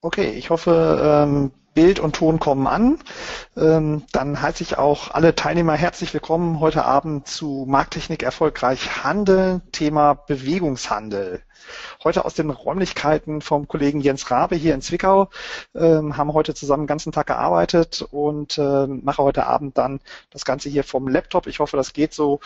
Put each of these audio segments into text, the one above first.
Okay, ich hoffe, Bild und Ton kommen an. Dann heiße ich auch alle Teilnehmer herzlich willkommen heute Abend zu Markttechnik erfolgreich handeln, Thema Bewegungshandel. Heute aus den Räumlichkeiten vom Kollegen Jens Rabe hier in Zwickau, haben heute zusammen den ganzen Tag gearbeitet und mache heute Abend dann das Ganze hier vom Laptop. Ich hoffe, das geht so,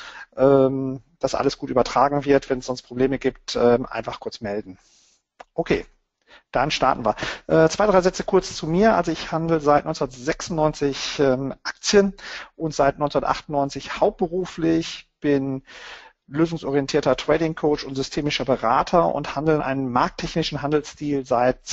dass alles gut übertragen wird. Wenn es sonst Probleme gibt, einfach kurz melden. Okay. Dann starten wir. 2, 3 Sätze kurz zu mir. Also ich handle seit 1996 Aktien und seit 1998 hauptberuflich, bin lösungsorientierter Trading Coach und systemischer Berater und handle in einem markttechnischen Handelsstil seit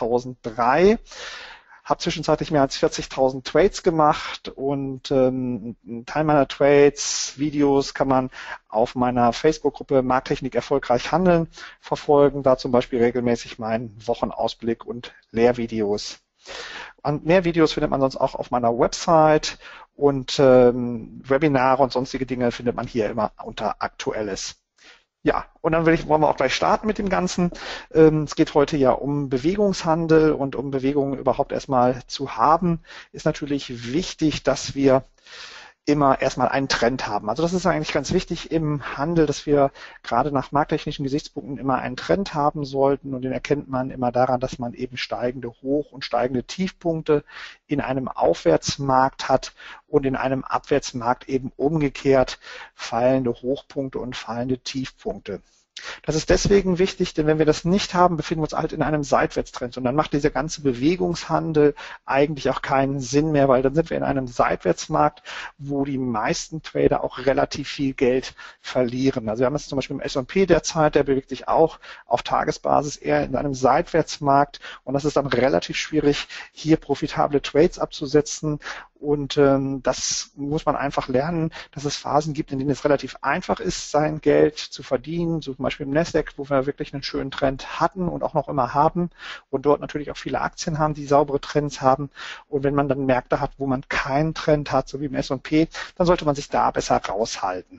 2003. Habe zwischenzeitlich mehr als 40.000 Trades gemacht und einen Teil meiner Trades, Videos kann man auf meiner Facebook-Gruppe Markttechnik erfolgreich handeln verfolgen. Da zum Beispiel regelmäßig meinen Wochenausblick und Lehrvideos. Und mehr Videos findet man sonst auch auf meiner Website und Webinare und sonstige Dinge findet man hier immer unter Aktuelles. Ja, und dann wollen wir auch gleich starten mit dem Ganzen. Es geht heute ja um Bewegungshandel und um Bewegungen überhaupt erstmal zu haben, ist natürlich wichtig, dass wir immer erstmal einen Trend haben. Also das ist eigentlich ganz wichtig im Handel, dass wir gerade nach markttechnischen Gesichtspunkten immer einen Trend haben sollten und den erkennt man immer daran, dass man eben steigende Hoch- und steigende Tiefpunkte in einem Aufwärtsmarkt hat und in einem Abwärtsmarkt eben umgekehrt fallende Hochpunkte und fallende Tiefpunkte. Das ist deswegen wichtig, denn wenn wir das nicht haben, befinden wir uns halt in einem Seitwärtstrend und dann macht dieser ganze Bewegungshandel eigentlich auch keinen Sinn mehr, weil dann sind wir in einem Seitwärtsmarkt, wo die meisten Trader auch relativ viel Geld verlieren. Also wir haben jetzt zum Beispiel im S&P derzeit, der bewegt sich auch auf Tagesbasis eher in einem Seitwärtsmarkt und das ist dann relativ schwierig, hier profitable Trades abzusetzen. Und das muss man einfach lernen, dass es Phasen gibt, in denen es relativ einfach ist, sein Geld zu verdienen, so zum Beispiel im Nasdaq, wo wir wirklich einen schönen Trend hatten und auch noch immer haben und dort natürlich auch viele Aktien haben, die saubere Trends haben. Und wenn man dann Märkte hat, wo man keinen Trend hat, so wie im S&P, dann sollte man sich da besser raushalten.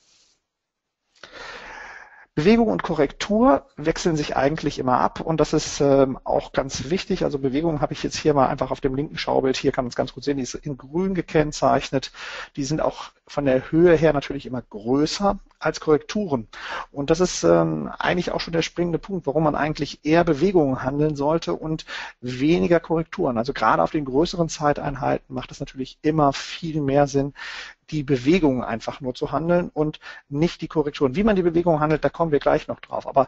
Bewegung und Korrektur wechseln sich eigentlich immer ab und das ist auch ganz wichtig. Also Bewegung habe ich jetzt hier mal einfach auf dem linken Schaubild, hier kann man es ganz gut sehen, die ist in grün gekennzeichnet. Die sind auch von der Höhe her natürlich immer größer als Korrekturen. Und das ist eigentlich auch schon der springende Punkt, warum man eigentlich eher Bewegungen handeln sollte und weniger Korrekturen. Also gerade auf den größeren Zeiteinheiten macht es natürlich immer viel mehr Sinn, die Bewegungen einfach nur zu handeln und nicht die Korrekturen. Wie man die Bewegungen handelt, da kommen wir gleich noch drauf. Aber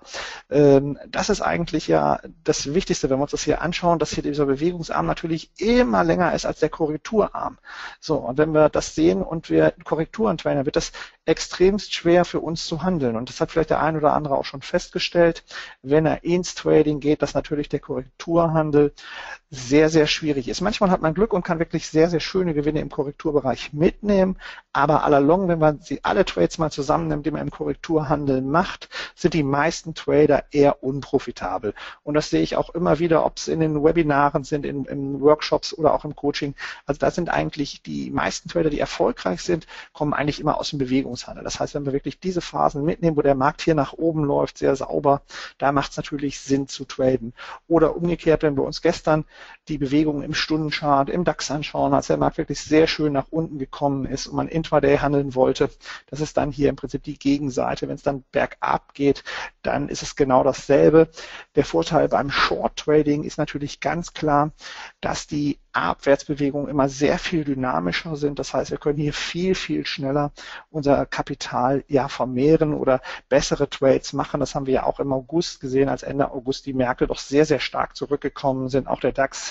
das ist eigentlich ja das Wichtigste, wenn wir uns das hier anschauen, dass hier dieser Bewegungsarm natürlich immer länger ist als der Korrekturarm. So, und wenn wir das sehen und wir Korrekturen trainen, dann wird das extremst schwer für uns zu handeln. Und das hat vielleicht der ein oder andere auch schon festgestellt, wenn er ins Trading geht, dass natürlich der Korrekturhandel sehr, sehr schwierig ist. Manchmal hat man Glück und kann wirklich sehr, sehr schöne Gewinne im Korrekturbereich mitnehmen, aber à la longue, wenn man sie alle Trades mal zusammennimmt, die man im Korrekturhandel macht, sind die meisten Trader eher unprofitabel. Und das sehe ich auch immer wieder, ob es in den Webinaren sind, in Workshops oder auch im Coaching. Also da sind eigentlich die meisten Trader, die erfolgreich sind, kommen eigentlich immer aus dem Bewegungshandel. Das heißt, wenn wir wirklich diese Phasen mitnehmen, wo der Markt hier nach oben läuft, sehr sauber, da macht es natürlich Sinn zu traden. Oder umgekehrt, wenn wir uns gestern die Bewegungen im Stundenchart, im DAX anschauen, als der Markt wirklich sehr schön nach unten gekommen ist und man Intraday handeln wollte, das ist dann hier im Prinzip die Gegenseite. Wenn es dann bergab geht, dann ist es genau dasselbe. Der Vorteil beim Short Trading ist natürlich ganz klar, dass die Abwärtsbewegungen immer sehr viel dynamischer sind. Das heißt, wir können hier viel, viel schneller unser Kapital ja vermehren oder bessere Trades machen. Das haben wir ja auch im August gesehen, als Ende August die Märkte doch sehr, sehr stark zurückgekommen sind. Auch der DAX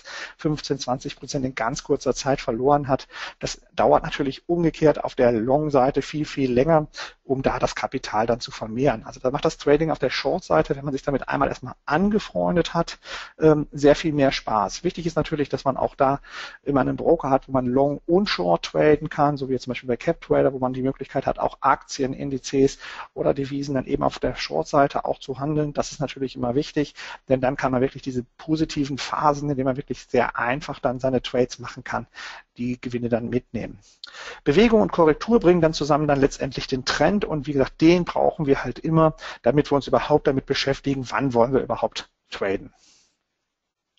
15-20% in ganz kurzer Zeit verloren hat. Das dauert natürlich umgekehrt auf der Long-Seite viel, viel länger, um da das Kapital dann zu vermehren. Also da macht das Trading auf der Short-Seite, wenn man sich damit einmal erstmal angefreundet hat, sehr viel mehr Spaß. Wichtig ist natürlich, dass man auch da immer einen Broker hat, wo man Long und Short traden kann, so wie zum Beispiel bei CapTrader, wo man die Möglichkeit hat, auch Aktien, Indizes oder Devisen dann eben auf der Short-Seite auch zu handeln. Das ist natürlich immer wichtig, denn dann kann man wirklich diese positiven Phasen, in denen man wirklich sehr einfach dann seine Trades machen kann, die Gewinne dann mitnehmen. Bewegung und Korrektur bringen dann zusammen dann letztendlich den Trend und wie gesagt, den brauchen wir halt immer, damit wir uns überhaupt damit beschäftigen, wann wollen wir überhaupt traden.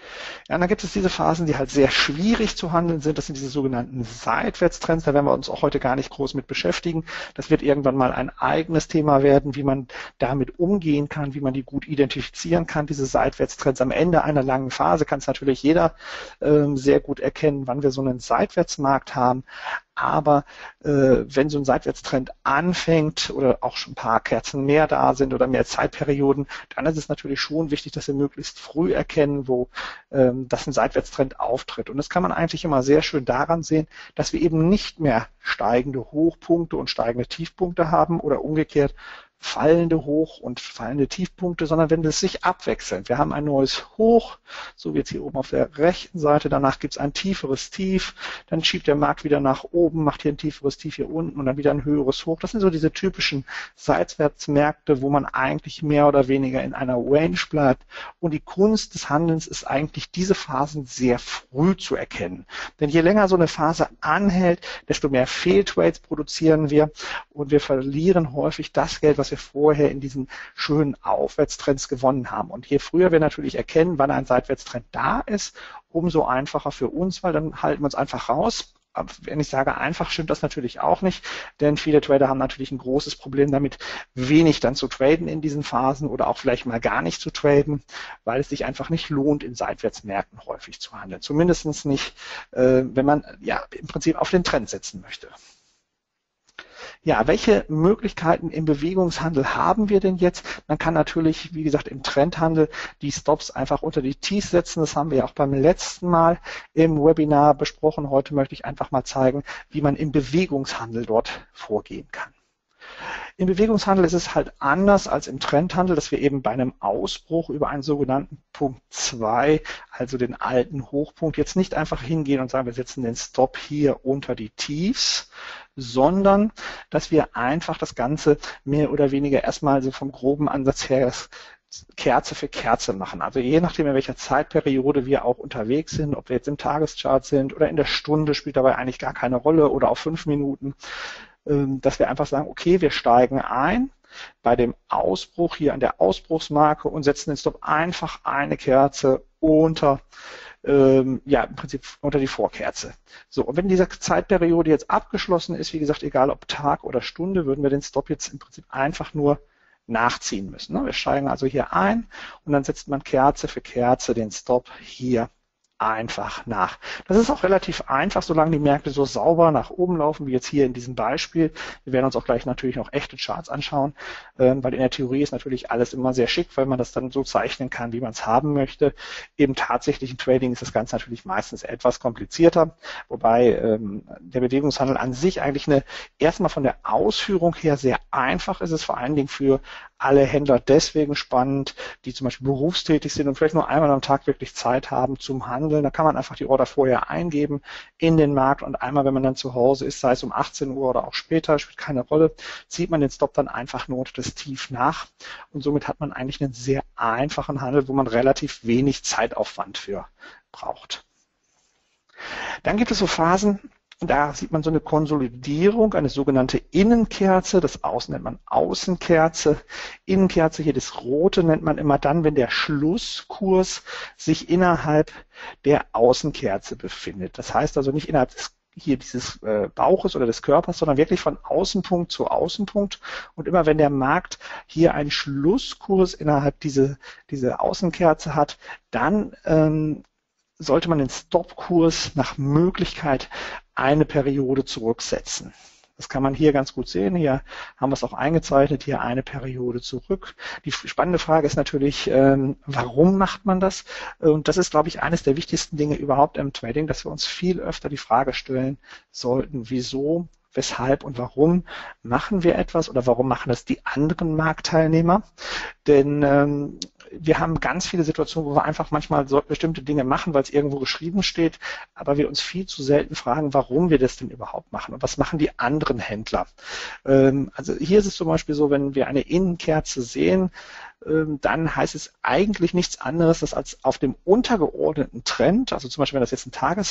Ja, und dann gibt es diese Phasen, die halt sehr schwierig zu handeln sind. Das sind diese sogenannten Seitwärtstrends. Da werden wir uns auch heute gar nicht groß mit beschäftigen. Das wird irgendwann mal ein eigenes Thema werden, wie man damit umgehen kann, wie man die gut identifizieren kann. Diese Seitwärtstrends am Ende einer langen Phase kann es natürlich jeder sehr gut erkennen, wann wir so einen Seitwärtsmarkt haben. Aber wenn so ein Seitwärtstrend anfängt oder auch schon ein paar Kerzen mehr da sind oder mehr Zeitperioden, dann ist es natürlich schon wichtig, dass wir möglichst früh erkennen, wo dass ein Seitwärtstrend auftritt. Und das kann man eigentlich immer sehr schön daran sehen, dass wir eben nicht mehr steigende Hochpunkte und steigende Tiefpunkte haben oder umgekehrt fallende Hoch- und fallende Tiefpunkte, sondern wenn es sich abwechseln. Wir haben ein neues Hoch, so wie jetzt hier oben auf der rechten Seite, danach gibt es ein tieferes Tief, dann schiebt der Markt wieder nach oben, macht hier ein tieferes Tief hier unten und dann wieder ein höheres Hoch. Das sind so diese typischen Seitwärtsmärkte, wo man eigentlich mehr oder weniger in einer Range bleibt. Und die Kunst des Handelns ist eigentlich, diese Phasen sehr früh zu erkennen. Denn je länger so eine Phase anhält, desto mehr Fehltrades produzieren wir und wir verlieren häufig das Geld, was wir vorher in diesen schönen Aufwärtstrends gewonnen haben. Und je früher wir natürlich erkennen, wann ein Seitwärtstrend da ist, umso einfacher für uns, weil dann halten wir uns einfach raus. Wenn ich sage einfach, stimmt das natürlich auch nicht, denn viele Trader haben natürlich ein großes Problem damit, wenig dann zu traden in diesen Phasen oder auch vielleicht mal gar nicht zu traden, weil es sich einfach nicht lohnt, in Seitwärtsmärkten häufig zu handeln. Zumindest nicht, wenn man ja im Prinzip auf den Trend setzen möchte. Ja, welche Möglichkeiten im Bewegungshandel haben wir denn jetzt? Man kann natürlich, wie gesagt, im Trendhandel die Stops einfach unter die Tiefs setzen. Das haben wir ja auch beim letzten Mal im Webinar besprochen. Heute möchte ich einfach mal zeigen, wie man im Bewegungshandel dort vorgehen kann. Im Bewegungshandel ist es halt anders als im Trendhandel, dass wir eben bei einem Ausbruch über einen sogenannten Punkt 2, also den alten Hochpunkt, jetzt nicht einfach hingehen und sagen, wir setzen den Stop hier unter die Tiefs, sondern dass wir einfach das Ganze mehr oder weniger erstmal so vom groben Ansatz her Kerze für Kerze machen. Also je nachdem, in welcher Zeitperiode wir auch unterwegs sind, ob wir jetzt im Tageschart sind oder in der Stunde, spielt dabei eigentlich gar keine Rolle oder auf 5 Minuten, dass wir einfach sagen, okay, wir steigen ein bei dem Ausbruch hier an der Ausbruchsmarke und setzen den Stop einfach eine Kerze unter ja, im Prinzip unter die Vorkerze. So, und wenn diese Zeitperiode jetzt abgeschlossen ist, wie gesagt, egal ob Tag oder Stunde, würden wir den Stop jetzt im Prinzip einfach nur nachziehen müssen. Wir steigen also hier ein und dann setzt man Kerze für Kerze den Stop hier einfach nach. Das ist auch relativ einfach, solange die Märkte so sauber nach oben laufen, wie jetzt hier in diesem Beispiel. Wir werden uns auch gleich natürlich noch echte Charts anschauen, weil in der Theorie ist natürlich alles immer sehr schick, weil man das dann so zeichnen kann, wie man es haben möchte. Im tatsächlichen Trading ist das Ganze natürlich meistens etwas komplizierter, wobei der Bewegungshandel an sich eigentlich erstmal von der Ausführung her sehr einfach ist. Es vor allen Dingen für alle Händler deswegen spannend, die zum Beispiel berufstätig sind und vielleicht nur einmal am Tag wirklich Zeit haben zum Handeln. Da kann man einfach die Order vorher eingeben in den Markt und einmal, wenn man dann zu Hause ist, sei es um 18 Uhr oder auch später, spielt keine Rolle, zieht man den Stop dann einfach nur unter das Tief nach und somit hat man eigentlich einen sehr einfachen Handel, wo man relativ wenig Zeitaufwand für braucht. Dann gibt es so Phasen, da sieht man so eine Konsolidierung, eine sogenannte Innenkerze, das Außen nennt man Außenkerze, Innenkerze hier, das Rote nennt man immer dann, wenn der Schlusskurs sich innerhalb der Außenkerze befindet. Das heißt also nicht innerhalb dieses Bauches oder des Körpers, sondern wirklich von Außenpunkt zu Außenpunkt. Und immer wenn der Markt hier einen Schlusskurs innerhalb dieser Außenkerze hat, dann sollte man den Stopkurs nach Möglichkeit eine Periode zurücksetzen. Das kann man hier ganz gut sehen. Hier haben wir es auch eingezeichnet, hier eine Periode zurück. Die spannende Frage ist natürlich, warum macht man das? Und das ist, glaube ich, eines der wichtigsten Dinge überhaupt im Trading, dass wir uns viel öfter die Frage stellen sollten, wieso, weshalb und warum machen wir etwas oder warum machen das die anderen Marktteilnehmer? Denn wir haben ganz viele Situationen, wo wir einfach manchmal so bestimmte Dinge machen, weil es irgendwo geschrieben steht, aber wir uns viel zu selten fragen, warum wir das denn überhaupt machen und was machen die anderen Händler. Also hier ist es zum Beispiel so, wenn wir eine Innenkerze sehen, dann heißt es eigentlich nichts anderes, als auf dem untergeordneten Trend, also zum Beispiel, wenn das jetzt ein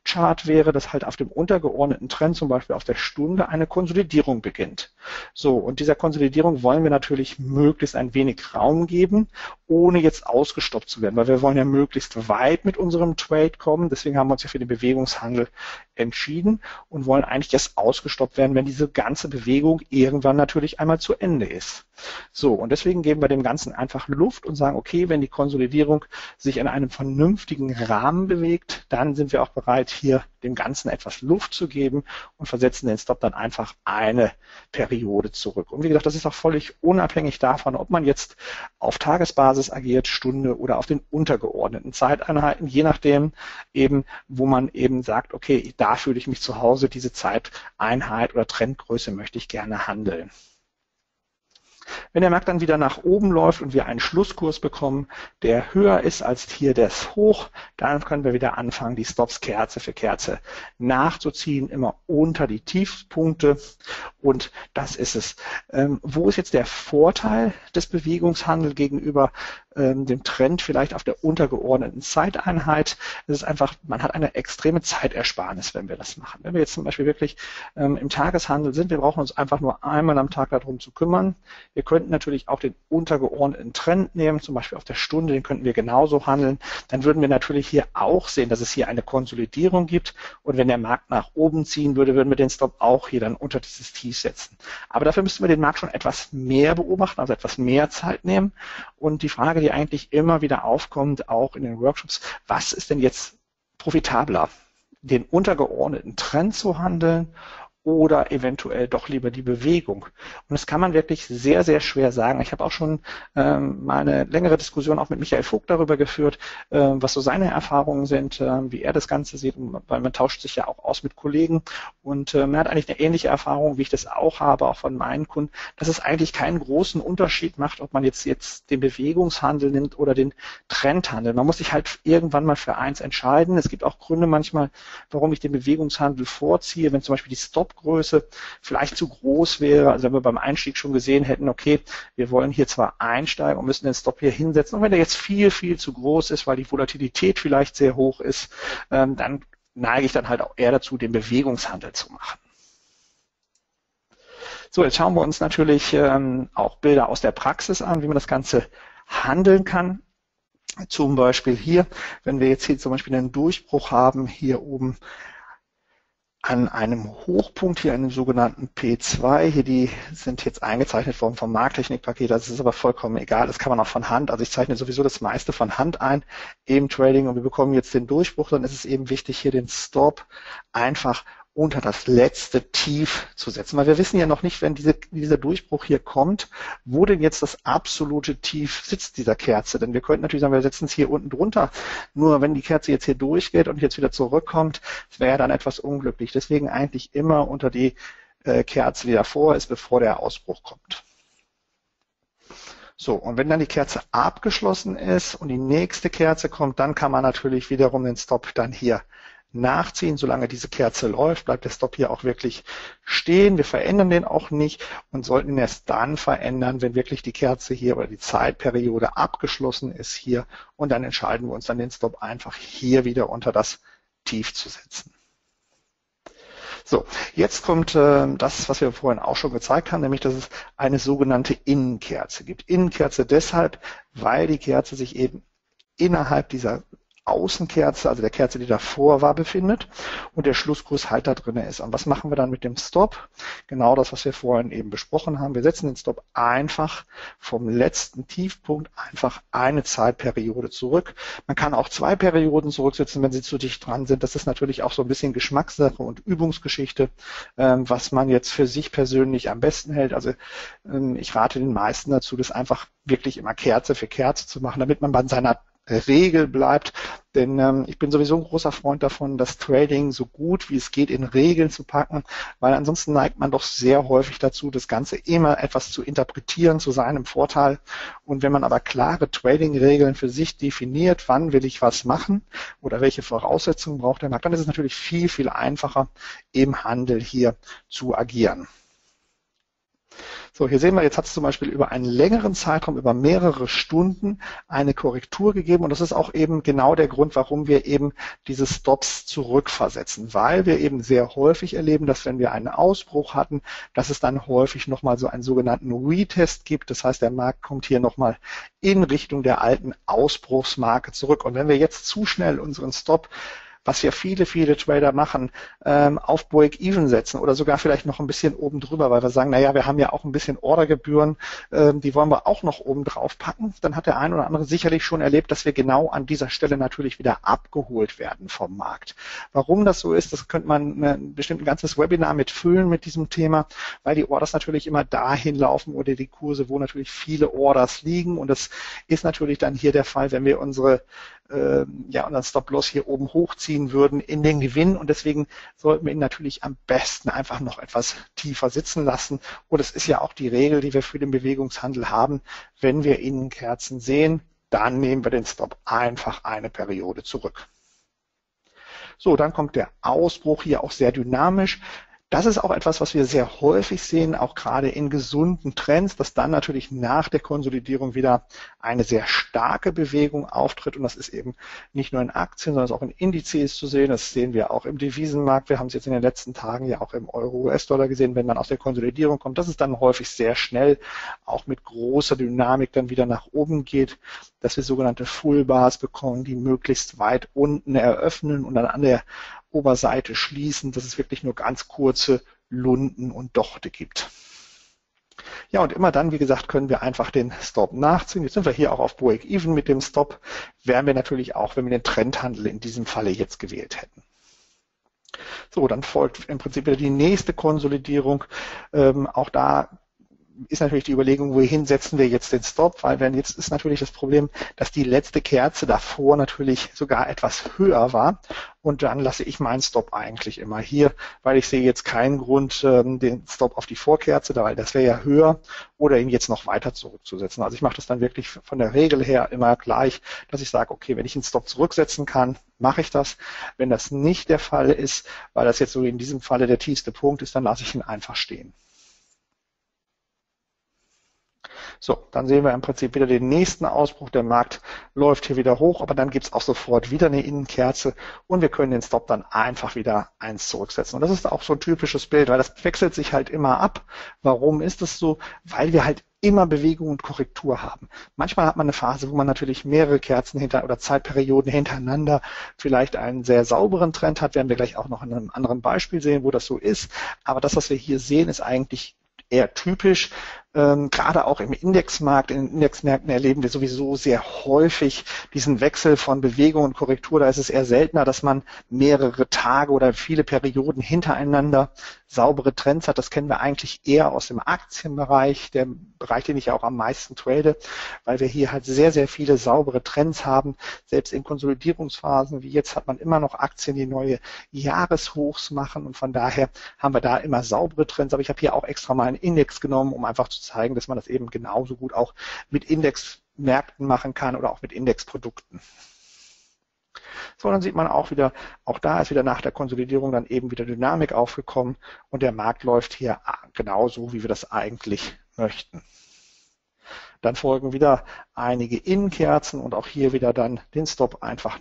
Flipchart wäre, dass halt auf dem untergeordneten Trend, zum Beispiel auf der Stunde, eine Konsolidierung beginnt. So, und dieser Konsolidierung wollen wir natürlich möglichst ein wenig Raum geben, ohne jetzt ausgestoppt zu werden, weil wir wollen ja möglichst weit mit unserem Trade kommen. Deswegen haben wir uns ja für den Bewegungshandel entschieden und wollen eigentlich erst ausgestoppt werden, wenn diese ganze Bewegung irgendwann natürlich einmal zu Ende ist. So, und deswegen geben wir dem Ganzen einfach Luft und sagen, okay, wenn die Konsolidierung sich in einem vernünftigen Rahmen bewegt, dann sind wir auch bereit, hier dem Ganzen etwas Luft zu geben und versetzen den Stop dann einfach eine Periode zurück. Und wie gesagt, das ist auch völlig unabhängig davon, ob man jetzt auf Tagesbasis agiert, Stunde oder auf den untergeordneten Zeiteinheiten, je nachdem eben, wo man eben sagt, okay, da fühle ich mich zu Hause, diese Zeiteinheit oder Trendgröße möchte ich gerne handeln. Wenn der Markt dann wieder nach oben läuft und wir einen Schlusskurs bekommen, der höher ist als hier das Hoch, dann können wir wieder anfangen, die Stops Kerze für Kerze nachzuziehen, immer unter die Tiefpunkte. Und das ist es. Wo ist jetzt der Vorteil des Bewegungshandels gegenüber dem Trend vielleicht auf der untergeordneten Zeiteinheit? Es ist einfach, man hat eine extreme Zeitersparnis, wenn wir das machen. Wenn wir jetzt zum Beispiel wirklich im Tageshandel sind, wir brauchen uns einfach nur einmal am Tag darum zu kümmern. Wir könnten natürlich auch den untergeordneten Trend nehmen, zum Beispiel auf der Stunde, den könnten wir genauso handeln. Dann würden wir natürlich hier auch sehen, dass es hier eine Konsolidierung gibt. Und wenn der Markt nach oben ziehen würde, würden wir den Stop auch hier dann unter dieses Tief setzen. Aber dafür müssten wir den Markt schon etwas mehr beobachten, also etwas mehr Zeit nehmen. Und die Frage, die eigentlich immer wieder aufkommt, auch in den Workshops, was ist denn jetzt profitabler? Den untergeordneten Trend zu handeln oder eventuell doch lieber die Bewegung. Und das kann man wirklich sehr, sehr schwer sagen. Ich habe auch schon mal eine längere Diskussion auch mit Michael Vogt darüber geführt, was so seine Erfahrungen sind, wie er das Ganze sieht, weil man tauscht sich ja auch aus mit Kollegen und er hat eigentlich eine ähnliche Erfahrung, wie ich das auch habe, auch von meinen Kunden, dass es eigentlich keinen großen Unterschied macht, ob man jetzt den Bewegungshandel nimmt oder den Trendhandel. Man muss sich halt irgendwann mal für eins entscheiden. Es gibt auch Gründe manchmal, warum ich den Bewegungshandel vorziehe, wenn zum Beispiel die Stopgröße vielleicht zu groß wäre, also wenn wir beim Einstieg schon gesehen hätten, okay, wir wollen hier zwar einsteigen und müssen den Stop hier hinsetzen, und wenn der jetzt viel, viel zu groß ist, weil die Volatilität vielleicht sehr hoch ist, dann neige ich dann halt auch eher dazu, den Bewegungshandel zu machen. So, jetzt schauen wir uns natürlich auch Bilder aus der Praxis an, wie man das Ganze handeln kann. Zum Beispiel hier, wenn wir jetzt hier zum Beispiel einen Durchbruch haben, hier oben an einem Hochpunkt, hier einem sogenannten P2, hier die sind jetzt eingezeichnet worden vom Markttechnikpaket, das ist aber vollkommen egal, das kann man auch von Hand, also ich zeichne sowieso das meiste von Hand ein im Trading und wir bekommen jetzt den Durchbruch, dann ist es eben wichtig, hier den Stop einfach unter das letzte Tief zu setzen. Weil wir wissen ja noch nicht, wenn dieser Durchbruch hier kommt, wo denn jetzt das absolute Tief sitzt dieser Kerze. Denn wir könnten natürlich sagen, wir setzen es hier unten drunter. Nur wenn die Kerze jetzt hier durchgeht und jetzt wieder zurückkommt, wäre ja dann etwas unglücklich. Deswegen eigentlich immer unter die Kerze, die davor ist, bevor der Ausbruch kommt. So, und wenn dann die Kerze abgeschlossen ist und die nächste Kerze kommt, dann kann man natürlich wiederum den Stop dann hier nachziehen. Solange diese Kerze läuft, bleibt der Stop hier auch wirklich stehen. Wir verändern den auch nicht und sollten ihn erst dann verändern, wenn wirklich die Kerze hier oder die Zeitperiode abgeschlossen ist hier. Und dann entscheiden wir uns dann, den Stop einfach hier wieder unter das Tief zu setzen. So, jetzt kommt das, was wir vorhin auch schon gezeigt haben, nämlich, dass es eine sogenannte Innenkerze gibt. Innenkerze deshalb, weil die Kerze sich eben innerhalb dieser Außenkerze, also der Kerze, die davor war, befindet und der Schlusskurs halt da drin ist. Und was machen wir dann mit dem Stop? Genau das, was wir vorhin eben besprochen haben. Wir setzen den Stop einfach vom letzten Tiefpunkt einfach eine Zeitperiode zurück. Man kann auch 2 Perioden zurücksetzen, wenn sie zu dicht dran sind. Das ist natürlich auch so ein bisschen Geschmackssache und Übungsgeschichte, was man jetzt für sich persönlich am besten hält. Also ich rate den meisten dazu, das einfach wirklich immer Kerze für Kerze zu machen, damit man bei seiner Regel bleibt, denn ich bin sowieso ein großer Freund davon, das Trading so gut wie es geht in Regeln zu packen, weil ansonsten neigt man doch sehr häufig dazu, das Ganze immer etwas zu interpretieren zu seinem Vorteil. Und wenn man aber klare Trading-Regeln für sich definiert, wann will ich was machen oder welche Voraussetzungen braucht der Markt, dann ist es natürlich viel, viel einfacher, im Handel hier zu agieren. So, hier sehen wir, jetzt hat es zum Beispiel über einen längeren Zeitraum, über mehrere Stunden eine Korrektur gegeben und das ist auch eben genau der Grund, warum wir eben diese Stops zurückversetzen, weil wir eben sehr häufig erleben, dass wenn wir einen Ausbruch hatten, dass es dann häufig nochmal so einen sogenannten Retest gibt. Das heißt, der Markt kommt hier nochmal in Richtung der alten Ausbruchsmarke zurück. Und wenn wir jetzt zu schnell unseren Stop, was ja viele Trader machen, auf Break-Even setzen oder sogar vielleicht noch ein bisschen oben drüber, weil wir sagen, naja, wir haben ja auch ein bisschen Ordergebühren, die wollen wir auch noch oben drauf packen. Dann hat der ein oder andere sicherlich schon erlebt, dass wir genau an dieser Stelle natürlich wieder abgeholt werden vom Markt. Warum das so ist, das könnte man bestimmt ein ganzes Webinar mitfüllen mit diesem Thema, weil die Orders natürlich immer dahin laufen oder die Kurse, wo natürlich viele Orders liegen und das ist natürlich dann hier der Fall, wenn wir unseren Stop-Loss hier oben hochziehen würden in den Gewinn und deswegen sollten wir ihn natürlich am besten einfach noch etwas tiefer sitzen lassen und es ist ja auch die Regel, die wir für den Bewegungshandel haben, wenn wir Innenkerzen sehen, dann nehmen wir den Stop einfach eine Periode zurück. So, dann kommt der Ausbruch hier auch sehr dynamisch. Das ist auch etwas, was wir sehr häufig sehen, auch gerade in gesunden Trends, dass dann natürlich nach der Konsolidierung wieder eine sehr starke Bewegung auftritt. Und das ist eben nicht nur in Aktien, sondern auch in Indizes zu sehen. Das sehen wir auch im Devisenmarkt. Wir haben es jetzt in den letzten Tagen ja auch im Euro-US-Dollar gesehen, wenn man aus der Konsolidierung kommt. Das ist dann häufig sehr schnell, auch mit großer Dynamik dann wieder nach oben geht, dass wir sogenannte Full-Bars bekommen, die möglichst weit unten eröffnen und dann an der Oberseite schließen, dass es wirklich nur ganz kurze Lunden und Dochte gibt. Ja, und immer dann, wie gesagt, können wir einfach den Stop nachziehen. Jetzt sind wir hier auch auf Break-Even mit dem Stop. Wären wir natürlich auch, wenn wir den Trendhandel in diesem Falle jetzt gewählt hätten. So, dann folgt im Prinzip wieder die nächste Konsolidierung. Auch da ist natürlich die Überlegung, wohin setzen wir jetzt den Stop, weil jetzt ist natürlich das Problem, dass die letzte Kerze davor natürlich sogar etwas höher war und dann lasse ich meinen Stop eigentlich immer hier, weil ich sehe jetzt keinen Grund, den Stop auf die Vorkerze, weil das wäre ja höher oder ihn jetzt noch weiter zurückzusetzen. Also ich mache das dann wirklich von der Regel her immer gleich, dass ich sage, okay, wenn ich einen Stop zurücksetzen kann, mache ich das. Wenn das nicht der Fall ist, weil das jetzt so in diesem Falle der tiefste Punkt ist, dann lasse ich ihn einfach stehen. So, dann sehen wir im Prinzip wieder den nächsten Ausbruch. Der Markt läuft hier wieder hoch, aber dann gibt es auch sofort wieder eine Innenkerze und wir können den Stop dann einfach wieder eins zurücksetzen. Und das ist auch so ein typisches Bild, weil das wechselt sich halt immer ab. Warum ist das so? Weil wir halt immer Bewegung und Korrektur haben. Manchmal hat man eine Phase, wo man natürlich mehrere Kerzen oder Zeitperioden hintereinander vielleicht einen sehr sauberen Trend hat. Werden wir gleich auch noch in einem anderen Beispiel sehen, wo das so ist. Aber das, was wir hier sehen, ist eigentlich eher typisch. Gerade auch im Indexmarkt, in den Indexmärkten erleben wir sowieso sehr häufig diesen Wechsel von Bewegung und Korrektur. Da ist es eher seltener, dass man mehrere Tage oder viele Perioden hintereinander saubere Trends hat. Das kennen wir eigentlich eher aus dem Aktienbereich, der Bereich, den ich ja auch am meisten trade, weil wir hier halt sehr viele saubere Trends haben. Selbst in Konsolidierungsphasen wie jetzt hat man immer noch Aktien, die neue Jahreshochs machen und von daher haben wir da immer saubere Trends. Aber ich habe hier auch extra mal einen Index genommen, um einfach zu zeigen, dass man das eben genauso gut auch mit Indexmärkten machen kann oder auch mit Indexprodukten. So, dann sieht man auch wieder, auch da ist wieder nach der Konsolidierung dann eben wieder Dynamik aufgekommen und der Markt läuft hier genauso, wie wir das eigentlich möchten. Dann folgen wieder einige Innenkerzen und auch hier wieder dann den Stop einfach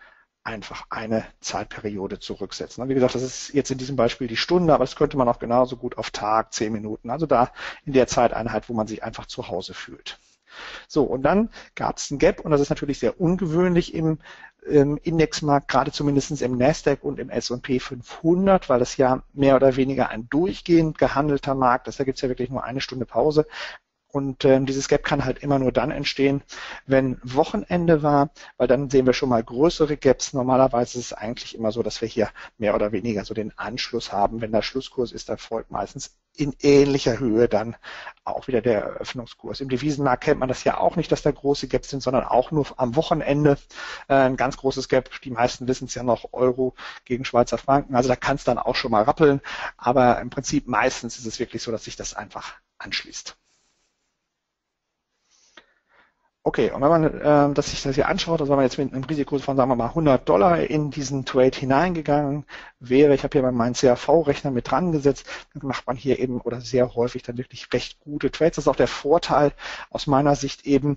eine Zeitperiode zurücksetzen. Und wie gesagt, das ist jetzt in diesem Beispiel die Stunde, aber das könnte man auch genauso gut auf Tag, 10 Minuten, also da in der Zeiteinheit, wo man sich einfach zu Hause fühlt. So, und dann gab es ein Gap und das ist natürlich sehr ungewöhnlich im Indexmarkt, gerade zumindest im Nasdaq und im S&P 500, weil das ja mehr oder weniger ein durchgehend gehandelter Markt ist. Da gibt es ja wirklich nur eine Stunde Pause. Und dieses Gap kann halt immer nur dann entstehen, wenn Wochenende war, weil dann sehen wir schon mal größere Gaps. Normalerweise ist es eigentlich immer so, dass wir hier mehr oder weniger so den Anschluss haben. Wenn der Schlusskurs ist, dann folgt meistens in ähnlicher Höhe dann auch wieder der Eröffnungskurs. Im Devisenmarkt kennt man das ja auch nicht, dass da große Gaps sind, sondern auch nur am Wochenende ein ganz großes Gap. Die meisten wissen es ja noch, Euro gegen Schweizer Franken. Also da kann es dann auch schon mal rappeln. Aber im Prinzip meistens ist es wirklich so, dass sich das einfach anschließt. Okay, und wenn man sich das hier anschaut, also wenn man jetzt mit einem Risiko von, sagen wir mal, $100 in diesen Trade hineingegangen wäre, ich habe hier mal meinen CAV-Rechner mit dran gesetzt, dann macht man hier eben oder sehr häufig dann wirklich recht gute Trades. Das ist auch der Vorteil aus meiner Sicht eben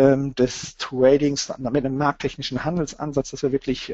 des Tradings mit einem markttechnischen Handelsansatz, dass wir wirklich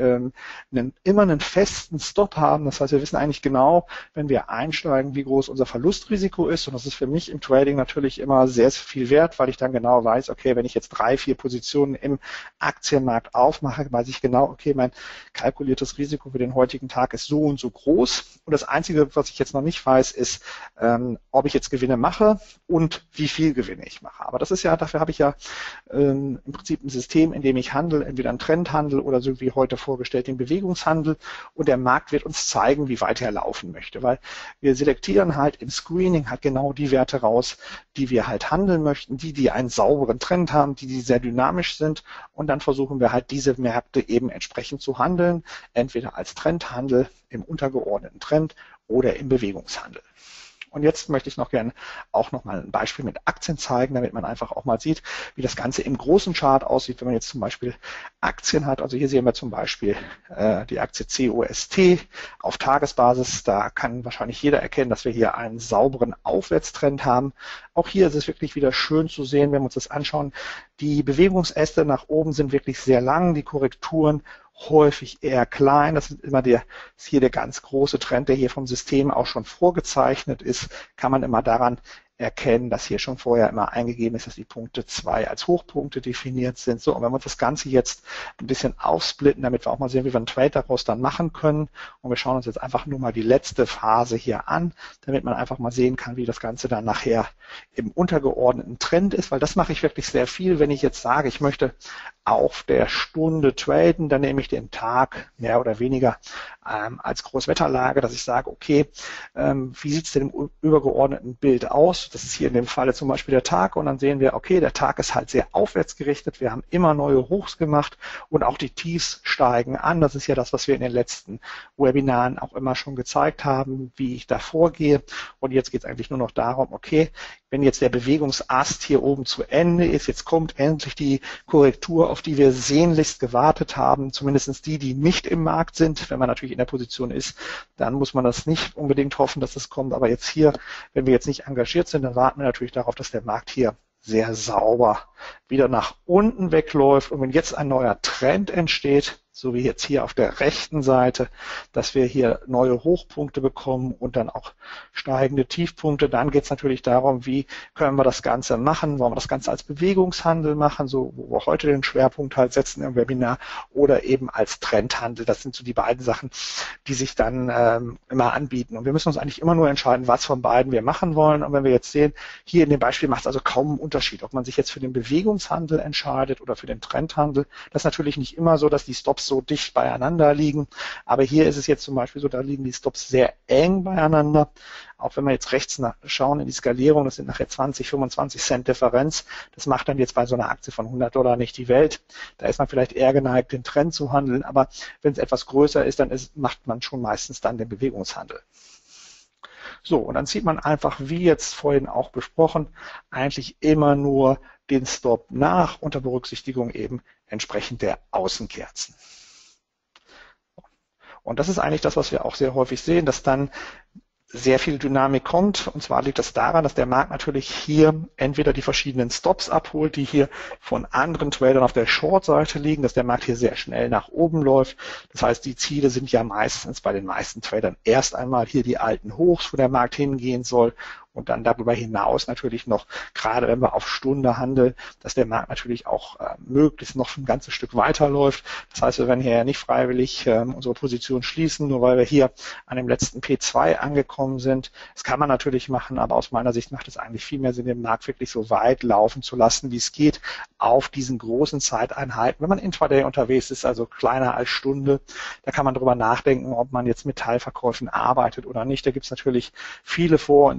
immer einen festen Stop haben. Das heißt, wir wissen eigentlich genau, wenn wir einsteigen, wie groß unser Verlustrisiko ist. Und das ist für mich im Trading natürlich immer sehr viel wert, weil ich dann genau weiß, okay, wenn ich jetzt 3, 4 Positionen im Aktienmarkt aufmache, weiß ich genau, okay, mein kalkuliertes Risiko für den heutigen Tag ist so und so groß. Und das Einzige, was ich jetzt noch nicht weiß, ist, ob ich jetzt Gewinne mache und wie viel Gewinne ich mache. Aber das ist ja, dafür habe ich ja im Prinzip ein System, in dem ich handle, entweder einen Trendhandel oder so wie heute vorgestellt den Bewegungshandel. Und der Markt wird uns zeigen, wie weit er laufen möchte, weil wir selektieren halt im Screening halt genau die Werte raus, die wir halt handeln möchten, die einen sauberen Trend haben, die sehr dynamisch sind, und dann versuchen wir halt diese Märkte eben entsprechend zu handeln, entweder als Trendhandel im untergeordneten Trend oder im Bewegungshandel. Und jetzt möchte ich noch gerne auch noch mal ein Beispiel mit Aktien zeigen, damit man einfach auch mal sieht, wie das Ganze im großen Chart aussieht, wenn man jetzt zum Beispiel Aktien hat. Also hier sehen wir zum Beispiel die Aktie COST auf Tagesbasis. Da kann wahrscheinlich jeder erkennen, dass wir hier einen sauberen Aufwärtstrend haben. Auch hier ist es wirklich wieder schön zu sehen, wenn wir uns das anschauen. Die Bewegungsäste nach oben sind wirklich sehr lang, die Korrekturen häufig eher klein. Das ist immer hier der ganz große Trend, der hier vom System auch schon vorgezeichnet ist, kann man immer daran erkennen, dass hier schon vorher immer eingegeben ist, dass die Punkte 2 als Hochpunkte definiert sind. So, und wenn wir uns das Ganze jetzt ein bisschen aufsplitten, damit wir auch mal sehen, wie wir einen Trade daraus dann machen können. Und wir schauen uns jetzt einfach nur mal die letzte Phase hier an, damit man einfach mal sehen kann, wie das Ganze dann nachher im untergeordneten Trend ist, weil das mache ich wirklich sehr viel. Wenn ich jetzt sage, ich möchte auf der Stunde traden, dann nehme ich den Tag mehr oder weniger als Großwetterlage, dass ich sage, okay, wie sieht es denn im übergeordneten Bild aus? Das ist hier in dem Falle zum Beispiel der Tag, und dann sehen wir, okay, der Tag ist halt sehr aufwärts gerichtet, wir haben immer neue Hochs gemacht und auch die Tiefs steigen an. Das ist ja das, was wir in den letzten Webinaren auch immer schon gezeigt haben, wie ich da vorgehe. Und jetzt geht es eigentlich nur noch darum, okay, wenn jetzt der Bewegungsast hier oben zu Ende ist, jetzt kommt endlich die Korrektur, auf die wir sehnlichst gewartet haben, zumindest die nicht im Markt sind. Wenn man natürlich in der Position ist, dann muss man das nicht unbedingt hoffen, dass es kommt. Aber jetzt hier, wenn wir jetzt nicht engagiert sind, dann warten wir natürlich darauf, dass der Markt hier sehr sauber wieder nach unten wegläuft. Und wenn jetzt ein neuer Trend entsteht, so wie jetzt hier auf der rechten Seite, dass wir hier neue Hochpunkte bekommen und dann auch steigende Tiefpunkte, dann geht es natürlich darum, wie können wir das Ganze machen? Wollen wir das Ganze als Bewegungshandel machen, so wo wir heute den Schwerpunkt halt setzen im Webinar, oder eben als Trendhandel? Das sind so die beiden Sachen, die sich dann immer anbieten. Und wir müssen uns eigentlich immer nur entscheiden, was von beiden wir machen wollen. Und wenn wir jetzt sehen, hier in dem Beispiel macht es also kaum einen Unterschied, ob man sich jetzt für den Bewegungshandel entscheidet oder für den Trendhandel. Das ist natürlich nicht immer so, dass die Stops so dicht beieinander liegen. Aber hier ist es jetzt zum Beispiel so, da liegen die Stops sehr eng beieinander. Auch wenn wir jetzt rechts schauen in die Skalierung, das sind nachher 20, 25 Cent Differenz. Das macht dann jetzt bei so einer Aktie von $100 nicht die Welt. Da ist man vielleicht eher geneigt, den Trend zu handeln. Aber wenn es etwas größer ist, dann macht man schon meistens dann den Bewegungshandel. So, und dann zieht man einfach, wie jetzt vorhin auch besprochen, eigentlich immer nur den Stop nach, unter Berücksichtigung eben entsprechend der Außenkerzen. Und das ist eigentlich das, was wir auch sehr häufig sehen, dass dann sehr viel Dynamik kommt. Und zwar liegt das daran, dass der Markt natürlich hier entweder die verschiedenen Stops abholt, die hier von anderen Tradern auf der Short-Seite liegen, dass der Markt hier sehr schnell nach oben läuft. Das heißt, die Ziele sind ja meistens bei den meisten Tradern erst einmal hier die alten Hochs, wo der Markt hingehen soll. Und dann darüber hinaus natürlich noch, gerade wenn wir auf Stunde handeln, dass der Markt natürlich auch möglichst noch ein ganzes Stück weiterläuft. Das heißt, wir werden hier ja nicht freiwillig unsere Position schließen, nur weil wir hier an dem letzten P2 angekommen sind. Das kann man natürlich machen, aber aus meiner Sicht macht es eigentlich viel mehr Sinn, den Markt wirklich so weit laufen zu lassen, wie es geht, auf diesen großen Zeiteinheiten. Wenn man Intraday unterwegs ist, also kleiner als Stunde, da kann man darüber nachdenken, ob man jetzt mit Teilverkäufen arbeitet oder nicht. Da gibt es natürlich viele Vor- und Nachteile.